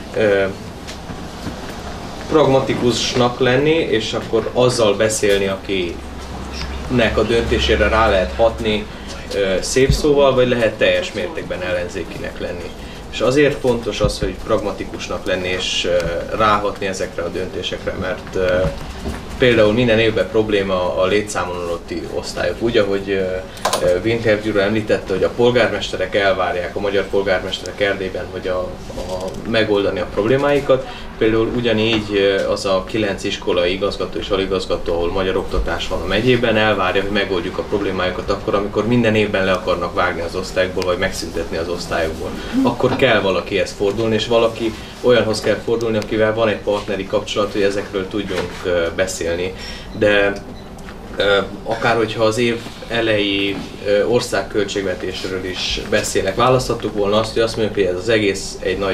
Pragmatikusnak lenni, és akkor azzal beszélni, akinek a döntésére rá lehet hatni szép szóval, vagy lehet teljes mértékben ellenzékinek lenni. És azért fontos az, hogy pragmatikusnak lenni és ráhatni ezekre a döntésekre, mert például minden évben probléma a létszámon alatti osztályok. Úgy, ahogy Windhelm Gyula említette, hogy a polgármesterek elvárják, a magyar polgármesterek Erdélyben, hogy a, a, megoldani a problémáikat. Például ugyanígy az a kilenc iskolai igazgató és aligazgató, ahol magyar oktatás van a megyében, elvárja, hogy megoldjuk a problémáikat akkor, amikor minden évben le akarnak vágni az osztályokból, vagy megszüntetni az osztályokból. Akkor kell valakihez fordulni, és valaki olyanhoz kell fordulni, akivel van egy partneri kapcsolat, hogy ezekről tudjunk beszélni. De akár hogyha az év elejé országköltségvetésről is beszélek, választhattuk volna azt, hogy azt mondjuk, hogy ez az egész egy nagy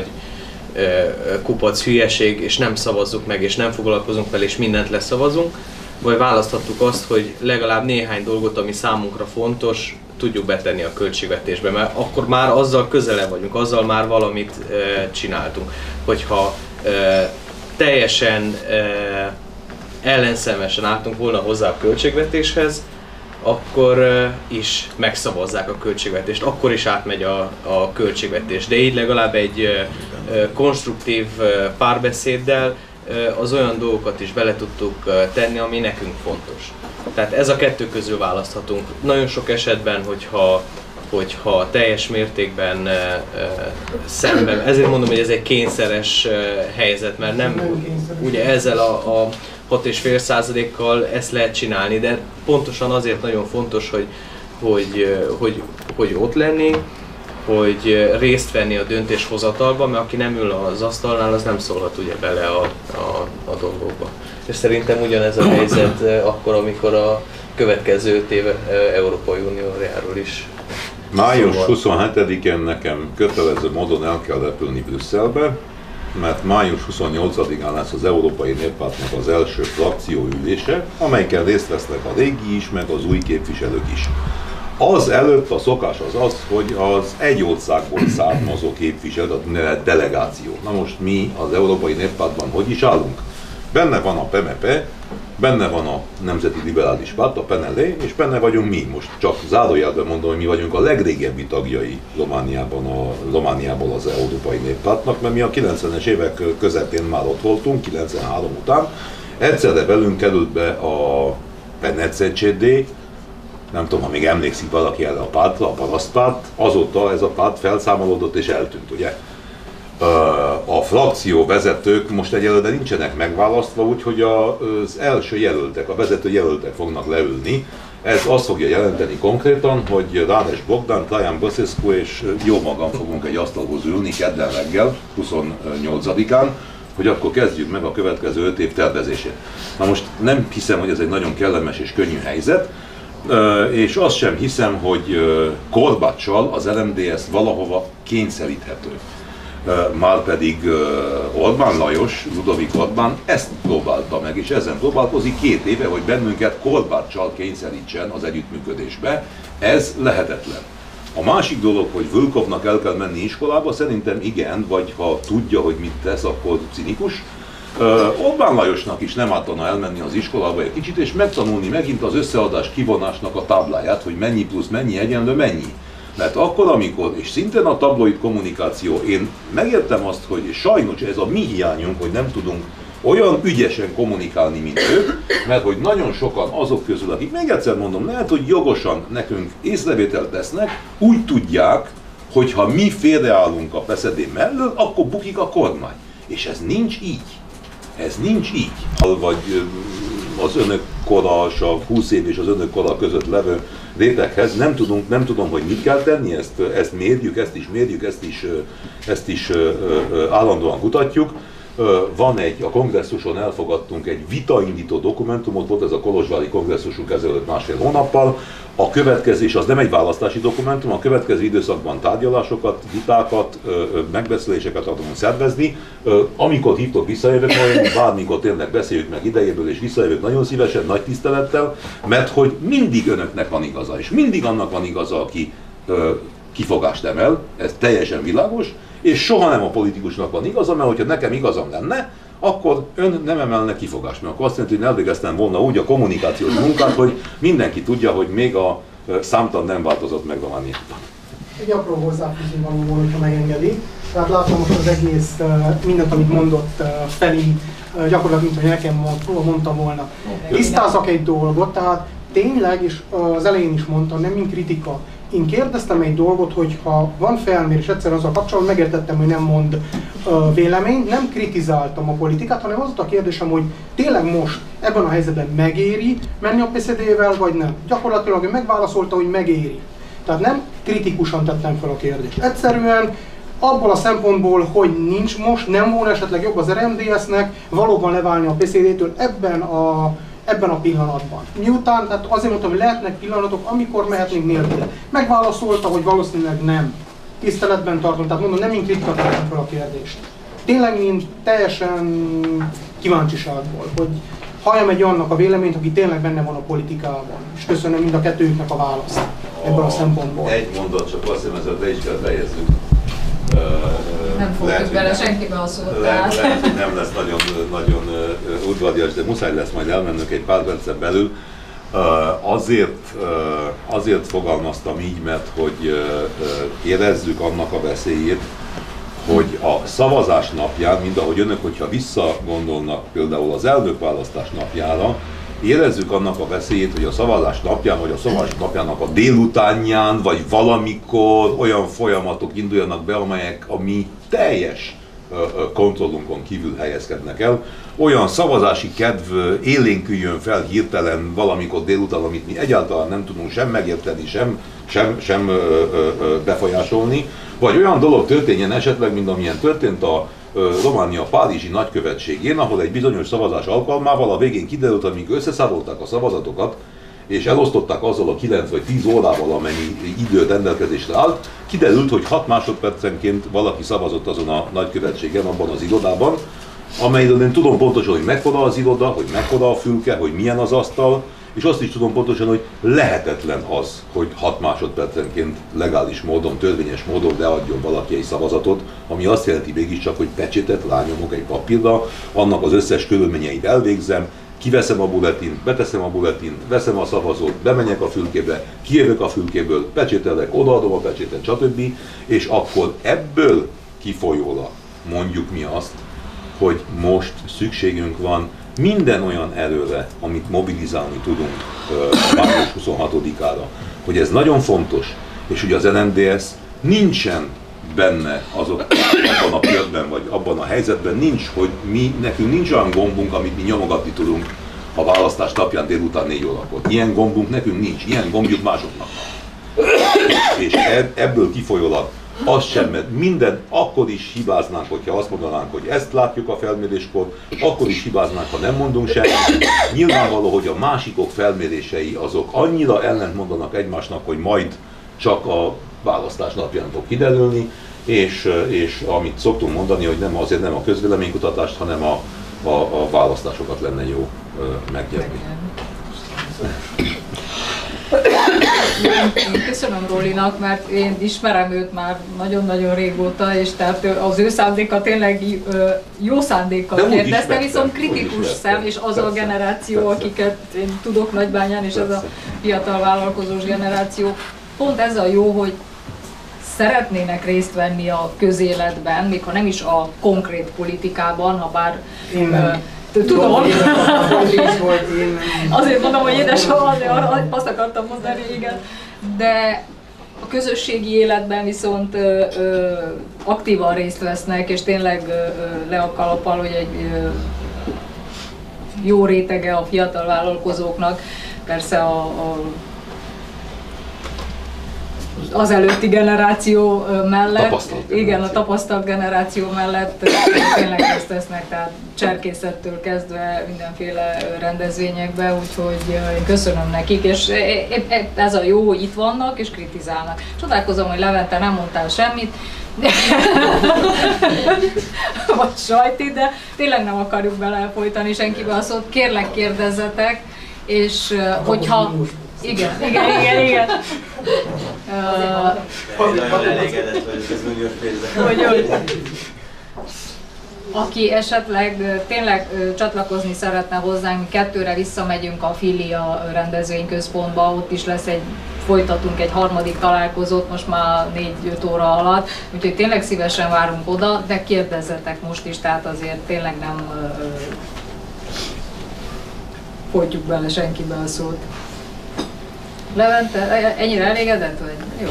kupac hülyeség, és nem szavazzuk meg, és nem foglalkozunk vele, és mindent leszavazunk, vagy választhattuk azt, hogy legalább néhány dolgot, ami számunkra fontos, tudjuk betenni a költségvetésbe, mert akkor már azzal közele vagyunk, azzal már valamit e, csináltunk. Hogyha e, teljesen e, ellenszenvesen álltunk volna hozzá a költségvetéshez, akkor e, is megszavazzák a költségvetést, akkor is átmegy a, a költségvetés. De így legalább egy e, konstruktív e, párbeszéddel e, az olyan dolgokat is bele tudtuk e, tenni, ami nekünk fontos. Tehát ez a kettő közül választhatunk. Nagyon sok esetben, hogyha, hogyha teljes mértékben e, e, szemben, ezért mondom, hogy ez egy kényszeres e, helyzet, mert nem, nem ugye ezzel a, a hat egész öt százalékkal ezt lehet csinálni, de pontosan azért nagyon fontos, hogy, hogy, hogy, hogy ott lenni, hogy részt venni a döntéshozatalba, mert aki nem ül az asztalnál, az nem szólhat ugye bele a, a, a dolgokba. És szerintem ugyanez a helyzet akkor, amikor a következő öt év Európai Uniójáról is május huszonhetedikén nekem kötelező módon el kell repülni Brüsszelbe, mert május huszonnyolcadikán lesz az Európai Néppártnak az első frakcióülése, amelyen részt vesznek a régi is, meg az új képviselők is. Az előtt a szokás az az, hogy az egy országból származó képviselő, a delegáció. Na most mi az Európai Néppártban hogy is állunk? Benne van a P M P, benne van a Nemzeti Liberális Párt, a P N L, és benne vagyunk mi. Most csak zárójelben mondom, hogy mi vagyunk a legrégebbi tagjai Romániában, a, Romániából az Európai Néppártnak, mert mi a kilencvenes évek közepén már ott voltunk, kilencvenhárom után. Egyszerre velünk került be a P N C C D, nem tudom, ha még emlékszik valaki erre a pártra, a parasztpárt, azóta ez a párt felszámolódott és eltűnt, ugye? A frakció vezetők most egyelőre nincsenek megválasztva, úgyhogy az első jelöltek, a vezető jelöltek fognak leülni. Ez azt fogja jelenteni konkrétan, hogy Ránes Bogdan, Traian Băsescu és jó magam fogunk egy asztalhoz ülni kedden reggel, huszonnyolcadikán, hogy akkor kezdjük meg a következő öt év tervezését. Na most nem hiszem, hogy ez egy nagyon kellemes és könnyű helyzet, és azt sem hiszem, hogy Korbáccsal az el em dé es valahova kényszeríthető. Márpedig Orbán Lajos, Ludovik Orbán ezt próbálta meg, és ezen próbálkozik két éve, hogy bennünket Korbáccsal kényszerítsen az együttműködésbe. Ez lehetetlen. A másik dolog, hogy Völkovnak el kell menni iskolába, szerintem igen, vagy ha tudja, hogy mit tesz, akkor cinikus. Orbán Lajosnak is nem ártana elmenni az iskolába egy kicsit, és megtanulni megint az összeadás kivonásnak a tábláját, hogy mennyi plusz mennyi egyenlő mennyi. Mert akkor, amikor, és szintén a tabloid kommunikáció, én megértem azt, hogy sajnos ez a mi hiányunk, hogy nem tudunk olyan ügyesen kommunikálni, mint ők, mert hogy nagyon sokan azok közül, akik még egyszer mondom, lehet, hogy jogosan nekünk észrevételt tesznek, úgy tudják, hogy ha mi félreállunk a pé es zé dé mellől, akkor bukik a kormány. És ez nincs így. Ez nincs így. Vagy az önök kora, a húsz év és az önök kora között levő réteghez nem, tudunk, nem tudom, hogy mit kell tenni, ezt, ezt mérjük, ezt is mérjük, ezt is, ezt is állandóan kutatjuk, Van egy, a kongresszuson elfogadtunk egy vitaindító dokumentumot, volt ez a kolozsvári kongresszusunk ezelőtt másfél hónappal. A következés az nem egy választási dokumentum, a következő időszakban tárgyalásokat, vitákat, megbeszéléseket akarunk szervezni. Amikor hívtok, visszajövök, majd bármikor tényleg beszéljük meg idejéből, és visszajövök nagyon szívesen, nagy tisztelettel, mert hogy mindig önöknek van igaza, és mindig annak van igaza, aki kifogást emel, ez teljesen világos, és soha nem a politikusnak van igaza, mert hogyha nekem igazam lenne, akkor ön nem emelne kifogást, mert akkor azt jelenti, hogy elvégeztem volna úgy a kommunikációs munkát, hogy mindenki tudja, hogy még a számtan nem változott meg Romániában. Egy apró hozzáfűzni való volna, hogyha megengedi. Tehát látom most az egész, mindent, amit mondott Feli, gyakorlatilag, mint hogy nekem mondtam volna. Tisztázok egy dolgot, tehát tényleg, és az elején is mondtam, nem mint kritika. Én kérdeztem egy dolgot, hogy ha van felmérés, egyszerűen azzal kapcsolatban megértettem, hogy nem mond uh, véleményt, nem kritizáltam a politikát, hanem az volt a kérdésem, hogy tényleg most ebben a helyzetben megéri menni a pé cé dé-vel, vagy nem. Gyakorlatilag ő megválaszolta, hogy megéri. Tehát nem kritikusan tettem fel a kérdést. Egyszerűen abból a szempontból, hogy nincs most, nem volna esetleg jobb az er em dé es-nek valóban leválni a pé cé dé-től ebben a ebben a pillanatban. Miután, tehát azért mondtam, hogy lehetnek pillanatok, amikor mehetnénk nélkül. Megválaszolta, hogy valószínűleg nem. Tiszteletben tartom, tehát mondom, nem mint kritika tettem fel a kérdést. Tényleg mint teljesen kíváncsiságból, hogy halljam egy annak a véleményt, aki tényleg benne van a politikában. És köszönöm mind a kettőjüknek a választ ebből a szempontból. Egy mondat, csak azt hiszem, ezzel be is kell fejezzük. Nem fogjuk bele senkibe a szót. Lehet, lehet, hogy nem lesz nagyon, nagyon udvarias, de muszáj lesz majd elmennünk egy pár percen belül. Azért, azért fogalmaztam így, mert hogy érezzük annak a veszélyét, hogy a szavazás napján, mind ahogy önök, hogyha visszagondolnak például az elnökválasztás napjára, érezzük annak a veszélyét, hogy a szavazás napján, vagy a szavazás napjának a délutánján, vagy valamikor olyan folyamatok induljanak be, amelyek a mi teljes kontrollunkon kívül helyezkednek el. Olyan szavazási kedv élénküljön fel hirtelen valamikor délután, amit mi egyáltalán nem tudunk sem megérteni, sem, sem, sem befolyásolni, vagy olyan dolog történjen esetleg, mint amilyen történt a Románia párizsi nagykövetségén, ahol egy bizonyos szavazás alkalmával a végén kiderült, amíg összeszámolták a szavazatokat, és elosztották azzal a kilenc vagy tíz órával, amennyi idő rendelkezésre állt, kiderült, hogy hat másodpercenként valaki szavazott azon a nagykövetségen, abban az irodában, amelyről én tudom pontosan, hogy mekkora az iroda, hogy mekkora a fülke, hogy milyen az asztal, és azt is tudom pontosan, hogy lehetetlen az, hogy hat másodpercenként legális módon, törvényes módon leadjon valaki egy szavazatot, ami azt jelenti mégiscsak, hogy pecsétet rányomok egy papírra, annak az összes körülményeit elvégzem, kiveszem a bulletint, beteszem a bulletint, veszem a szavazót, bemegyek a fülkébe, kijövök a fülkéből, pecsételek, odaadom a pecsétet, stb. És akkor ebből kifolyólag mondjuk mi azt, hogy most szükségünk van minden olyan erőre, amit mobilizálni tudunk május huszonhatodikára, hogy ez nagyon fontos, és hogy az en em dé es nincsen benne azok abban a pillanatban, vagy abban a helyzetben nincs, hogy mi, nekünk nincs olyan gombunk, amit mi nyomogatni tudunk a választás napján délután négy órakor. Ilyen gombunk nekünk nincs, ilyen gombjuk másoknak van. És ebből kifolyólag az sem, mert minden, akkor is hibáznánk, hogyha azt mondanánk, hogy ezt látjuk a felméréskor, akkor is hibáznánk, ha nem mondunk semmit. Nyilvánvaló, hogy a másikok felmérései azok annyira ellentmondanak egymásnak, hogy majd csak a választás napján fog kiderülni, és, és amit szoktunk mondani, hogy nem azért nem a közvéleménykutatást, hanem a, a, a választásokat lenne jó megnyerni. Én köszönöm Rólinak, mert én ismerem őt már nagyon-nagyon régóta, és tehát az ő szándéka tényleg jó szándékkal kérdezte, viszont kritikus szem, és az a generáció, persze, akiket én tudok Nagybányán, és persze, ez a fiatal vállalkozós generáció, pont ez a jó, hogy szeretnének részt venni a közéletben, még ha nem is a konkrét politikában, ha bár én tudom, azért mondom, hogy édesapám, azt akartam mondani, igen, de a közösségi életben viszont ö, ö, aktívan részt vesznek, és tényleg ö, le a kalappal, hogy egy ö, jó rétege a fiatal vállalkozóknak, persze a, a az előtti generáció mellett, Tapasztalt igen, generáció. a tapasztalt generáció mellett tényleg ezt tesznek, tehát cserkészettől kezdve mindenféle rendezvényekbe, úgyhogy én köszönöm nekik, és ez a jó, hogy itt vannak és kritizálnak. Csodálkozom, hogy Levente nem mondtál semmit, vagy Sajti, de tényleg nem akarjuk belefolytani senkibe a szót, kérlek kérdezzetek, és hogyha... Igen, igen, igen, igen. Nagyon elégedett vagyok az uniós pénzzel. Hogy, hogy aki esetleg tényleg csatlakozni szeretne hozzánk, mi kettőre visszamegyünk a Filia rendezvényközpontba, ott is lesz egy, folytatunk egy harmadik találkozót, most már négy-öt óra alatt, úgyhogy tényleg szívesen várunk oda, de kérdezzetek most is, tehát azért tényleg nem ö, folytjuk bele senkibe a szót. Levente, ennyire elégedett vagy? Jó.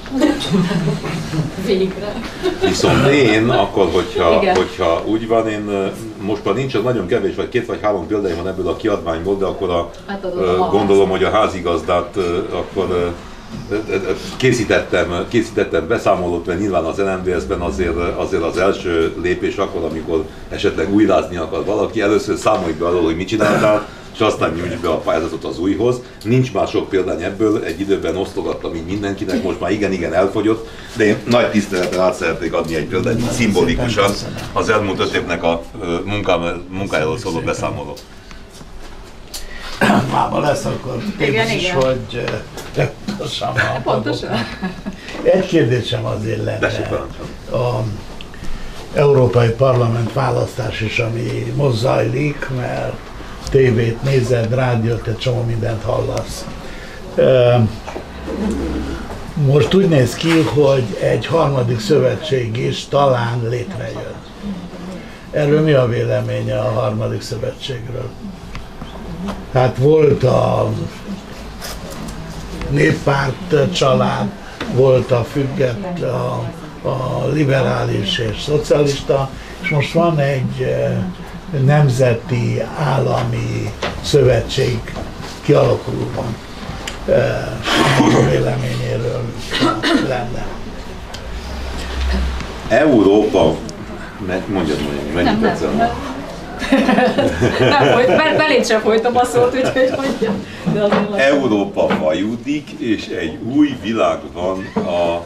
Végre. Viszont én akkor, hogyha, Igen. hogyha úgy van, én most már nincs, az nagyon kevés, vagy két vagy három példány van ebből a kiadványból, de akkor a, Átadom a gondolom, hogy a házigazdát akkor készítettem, készítettem beszámolót, mert nyilván az en em dé es-ben azért, azért az első lépés akkor, amikor esetleg újrázni akar valaki, először számolj be arról, hogy mit csináltál, és aztán nyújts be a pályázatot az újhoz. Nincs már sok példány ebből, egy időben osztogattam így mindenkinek, most már igen-igen elfogyott, de én nagy tisztelettel át szeretnék adni egy példányt szimbolikusan az elmúlt öt évnek a munkájáról szóló beszámoló. Máma lesz, akkor Igen, is, igen. hogy eh, pontosan van. Pontosan. Egy kérdésem azért lenne. Tessék, parancsolj. A Európai Parlament választás is, ami most zajlik, mert tévét nézed, rádiót, egy csomó mindent hallasz. Eh, Most úgy néz ki, hogy egy harmadik szövetség is talán létrejön. Erről mi a véleménye a harmadik szövetségről? Hát volt a néppárt család, volt a függet, a, a liberális és szocialista, és most van egy eh, nemzeti állami szövetség kialakulóban. Eh, a véleményéről lenne. Európa, mondjad, mondjad, mennyit Nem, nem, tetszem? nem. Nem folyt, mert belét sem folytom a szót, úgyhogy mondjam. De azért lassan. Európa fajudik, és egy új világ van a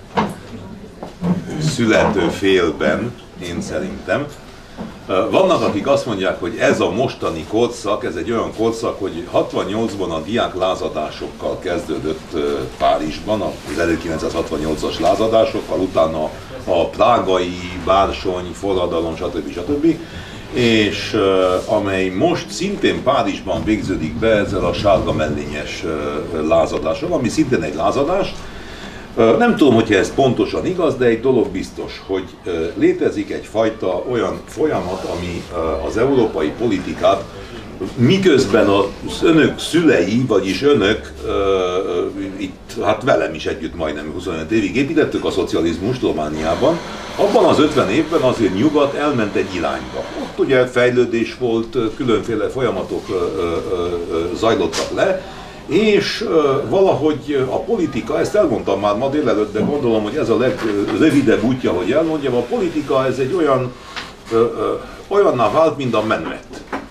születő félben, én szerintem. Vannak, akik azt mondják, hogy ez a mostani korszak, ez egy olyan korszak, hogy hatvannyolcban a diák lázadásokkal kezdődött Párizsban, az ezerkilencszázhatvannyolcas lázadásokkal, utána a prágai bársony, forradalom, stb. stb. És uh, amely most szintén Párizsban végződik be ezzel a sárga mellényes uh, lázadással, ami szintén egy lázadás. Uh, nem tudom, hogyha ez pontosan igaz, de egy dolog biztos, hogy uh, létezik egyfajta olyan folyamat, ami uh, az európai politikát, miközben az önök szülei, vagyis önök uh, uh, itt, hát velem is együtt majdnem huszonöt évig építettük a szocializmust Romániában, abban az ötven évben azért nyugat elment egy irányba. Ott ugye fejlődés volt, különféle folyamatok uh, uh, uh, zajlottak le, és uh, valahogy a politika, ezt elmondtam már ma délelőtt, de gondolom, hogy ez a legrövidebb útja, hogy elmondjam, a politika ez egy olyan, uh, uh, olyanná vált, mint a menet.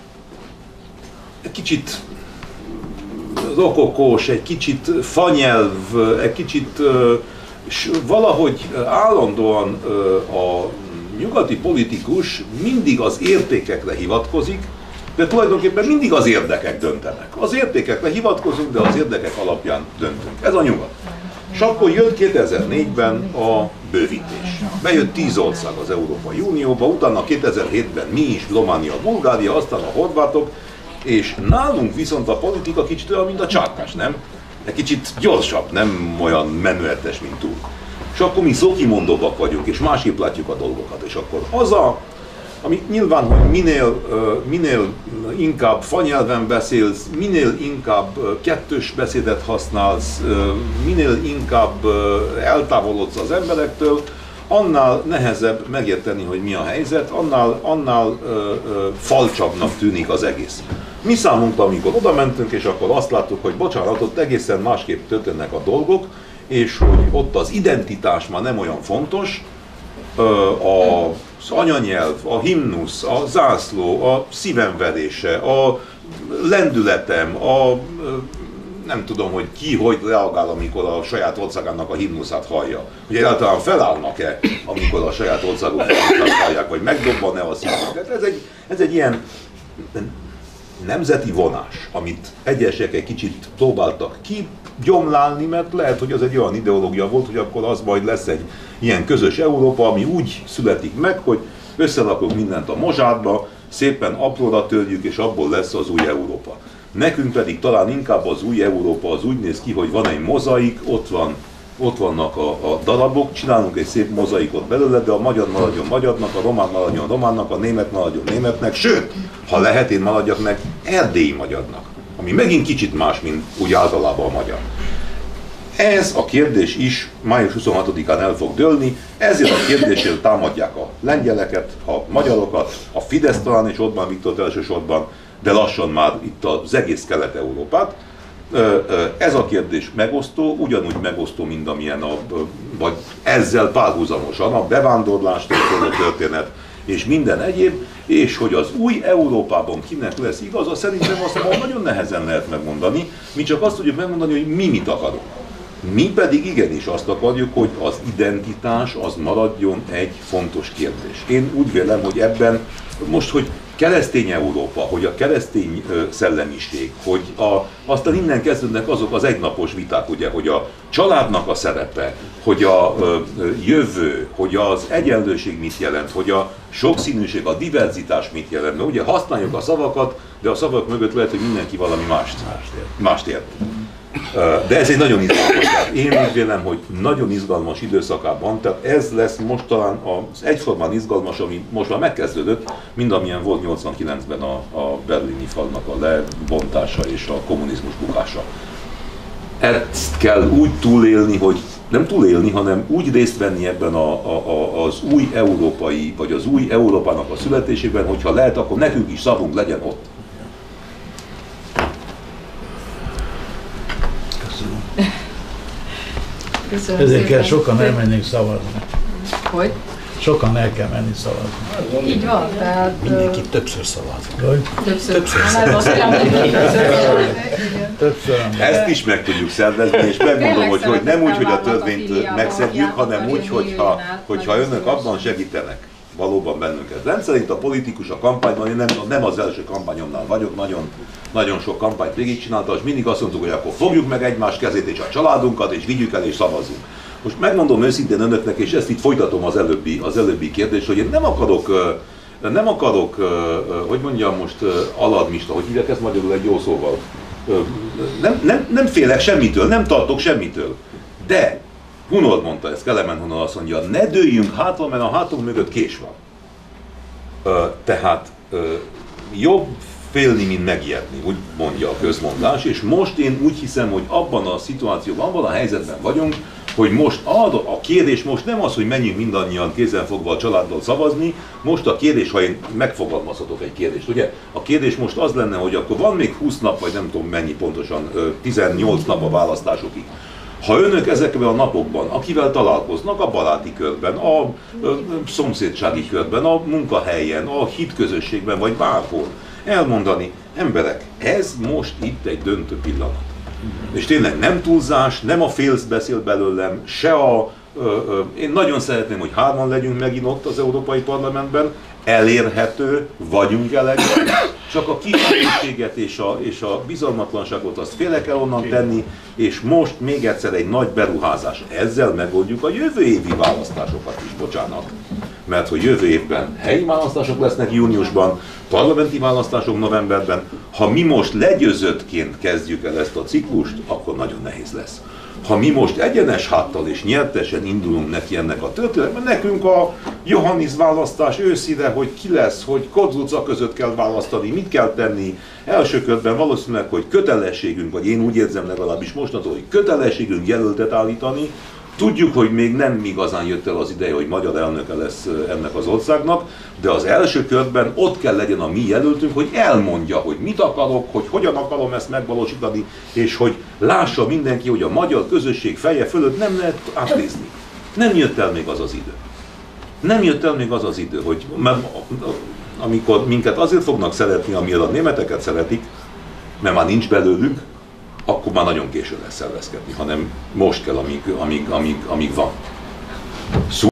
Egy kicsit rokokós, egy kicsit fanyelv, egy kicsit és valahogy állandóan a nyugati politikus mindig az értékekre hivatkozik, de tulajdonképpen mindig az érdekek döntenek. Az értékekre hivatkozunk, de az érdekek alapján döntünk. Ez a nyugat. És akkor jött kétezer-négyben a bővítés. Bejött tíz ország az Európai Unióba, utána kétezer-hétben mi is, Románia, Bulgária, aztán a horvátok, és nálunk viszont a politika kicsit olyan, mint a csárkás, nem? Egy kicsit gyorsabb, nem olyan menőetes, mint túl. És akkor mi szókimondóbbak vagyunk, és másképp látjuk a dolgokat. És akkor az a, ami nyilván, hogy minél, minél inkább fanyelven beszélsz, minél inkább kettős beszédet használsz, minél inkább eltávolodsz az emberektől, annál nehezebb megérteni, hogy mi a helyzet, annál, annál ö, ö, falcsabbnak tűnik az egész. Mi számunkra, amikor oda mentünk, és akkor azt láttuk, hogy bocsánat, ott egészen másképp történnek a dolgok, és hogy ott az identitás már nem olyan fontos, az anyanyelv, a himnusz, a zászló, a szívemverése, a lendületem, a nem tudom, hogy ki hogy reagál, amikor a saját országának a himnuszát hallja. Hogy egyáltalán felállnak-e, amikor a saját országok himnuszát hallják, vagy megdobban-e a szívüket. Ez egy, ez egy ilyen nemzeti vonás, amit egyesek egy kicsit próbáltak kigyomlálni, mert lehet, hogy az egy olyan ideológia volt, hogy akkor az majd lesz egy ilyen közös Európa, ami úgy születik meg, hogy összerakunk mindent a mozsárba, szépen apróra törjük, és abból lesz az új Európa. Nekünk pedig talán inkább az új Európa az úgy néz ki, hogy van egy mozaik, ott, van, ott vannak a, a darabok, csinálunk egy szép mozaikot belőle, de a magyar maradjon magyarnak, a román maradjon románnak, a német maradjon németnek, sőt, ha lehet, én maradjak meg erdélyi magyarnak, ami megint kicsit más, mint úgy általában a magyar. Ez a kérdés is május huszonhatodikán el fog dőlni, ezért a kérdésért támadják a lengyeleket, a magyarokat, a Fidesz talán és Orbán Viktort elsősorban, de lassan már itt az egész Kelet-Európát. Ez a kérdés megosztó, ugyanúgy megosztó, mint amilyen a, vagy ezzel párhuzamosan a bevándorlástól szóló történet és minden egyéb, és hogy az új Európában kinek lesz igaza, szerintem azt ma nagyon nehezen lehet megmondani, mi csak azt tudjuk megmondani, hogy mi mit akarunk. Mi pedig igenis azt akarjuk, hogy az identitás az maradjon egy fontos kérdés. Én úgy vélem, hogy ebben most, hogy keresztény Európa, hogy a keresztény ö, szellemiség, hogy a, aztán innen kezdődnek azok az egynapos viták, ugye, hogy a családnak a szerepe, hogy a ö, ö, jövő, hogy az egyenlőség mit jelent, hogy a sokszínűség, a diverzitás mit jelent. Mert ugye használjuk a szavakat, de a szavak mögött lehet, hogy mindenki valami mást, mást ért. De ez egy nagyon izgalmas. Én úgy vélem, hogy nagyon izgalmas időszakában, tehát ez lesz most talán az egyformán izgalmas, ami most már megkezdődött, mind amilyen volt nyolcvankilencben a, a berlini falnak a lebontása és a kommunizmus bukása. Ezt kell úgy túlélni, hogy nem túlélni, hanem úgy részt venni ebben a, a, a, az új európai, vagy az új Európának a születésében, hogyha lehet, akkor nekünk is szavunk legyen ott. Köszönöm Ezért kell szépen. sokan elmennénk szavazni. Hogy? Sokan el kell menni szavazni. Így van, tehát... Mindenki többször szavaz. Hogy? Többször. Többször. Nem, azt kell mondani, többször. Többször. Ezt is meg tudjuk szervezni, és megmondom, hogy, hogy nem úgy, hogy a törvényt megszedjük, hanem úgy, hogyha, hogyha önök abban segítenek valóban bennünket. Rendszerint a politikus a kampányban, én nem, nem az első kampányomnál vagyok, nagyon, nagyon sok kampányt végigcsináltam, és mindig azt mondtuk, hogy akkor fogjuk meg egymás kezét és a családunkat, és vigyük el és szavazzunk. Most megmondom őszintén önöknek, és ezt itt folytatom az előbbi, az előbbi kérdést, hogy én nem akarok, nem akarok, hogy mondjam most, alarmista, hogy hívják ezt magyarul egy jó szóval. Nem, nem, nem félek semmitől, nem tartok semmitől, de Hunor mondta ezt, Kelemen Hunor azt mondja, ne dőljünk hátra, mert a hátunk mögött kés van. Tehát jobb félni, mint megijedni, úgy mondja a közmondás, és most én úgy hiszem, hogy abban a szituációban, abban a helyzetben vagyunk, hogy most a kérdés most nem az, hogy menjünk mindannyian kézenfogva a családdal szavazni, most a kérdés, ha én megfogalmazhatok egy kérdést, ugye? A kérdés most az lenne, hogy akkor van még húsz nap, vagy nem tudom mennyi pontosan, tizennyolc nap a választásokig. Ha önök ezekben a napokban, akivel találkoznak a baráti körben, a szomszédsági körben, a munkahelyen, a hitközösségben, vagy bárhol, elmondani, emberek, ez most itt egy döntő pillanat. És tényleg nem túlzás, nem a félsz beszél belőlem, se a... Ö, ö, én nagyon szeretném, hogy hárman legyünk megint ott az Európai Parlamentben, elérhető, vagyunk eleget, csak a kísértéséget és a, és a bizalmatlanságot azt félre kell onnan tenni, és most még egyszer egy nagy beruházás. Ezzel megoldjuk a jövő évi választásokat is, bocsánat. Mert hogy jövő évben helyi választások lesznek júniusban, parlamenti választások novemberben, ha mi most legyőzöttként kezdjük el ezt a ciklust, akkor nagyon nehéz lesz. Ha mi most egyenes háttal és nyertesen indulunk neki ennek a történetnek, nekünk a Johannis választás őszire, hogy ki lesz, hogy Kodruca között kell választani, mit kell tenni, első körben valószínűleg, hogy kötelességünk, vagy én úgy érzem legalábbis mostantól, hogy kötelességünk jelöltet állítani, Tudjuk, hogy még nem igazán jött el az ideje, hogy magyar elnöke lesz ennek az országnak, de az első körben ott kell legyen a mi jelöltünk, hogy elmondja, hogy mit akarok, hogy hogyan akarom ezt megvalósítani, és hogy lássa mindenki, hogy a magyar közösség feje fölött nem lehet átnézni. Nem jött el még az az idő. Nem jött el még az az idő, hogy mert amikor minket azért fognak szeretni, amire a németeket szeretik, mert már nincs belőlük, akkor már nagyon késő lesz szervezkedni, hanem most kell, amíg, amíg, amíg, amíg van.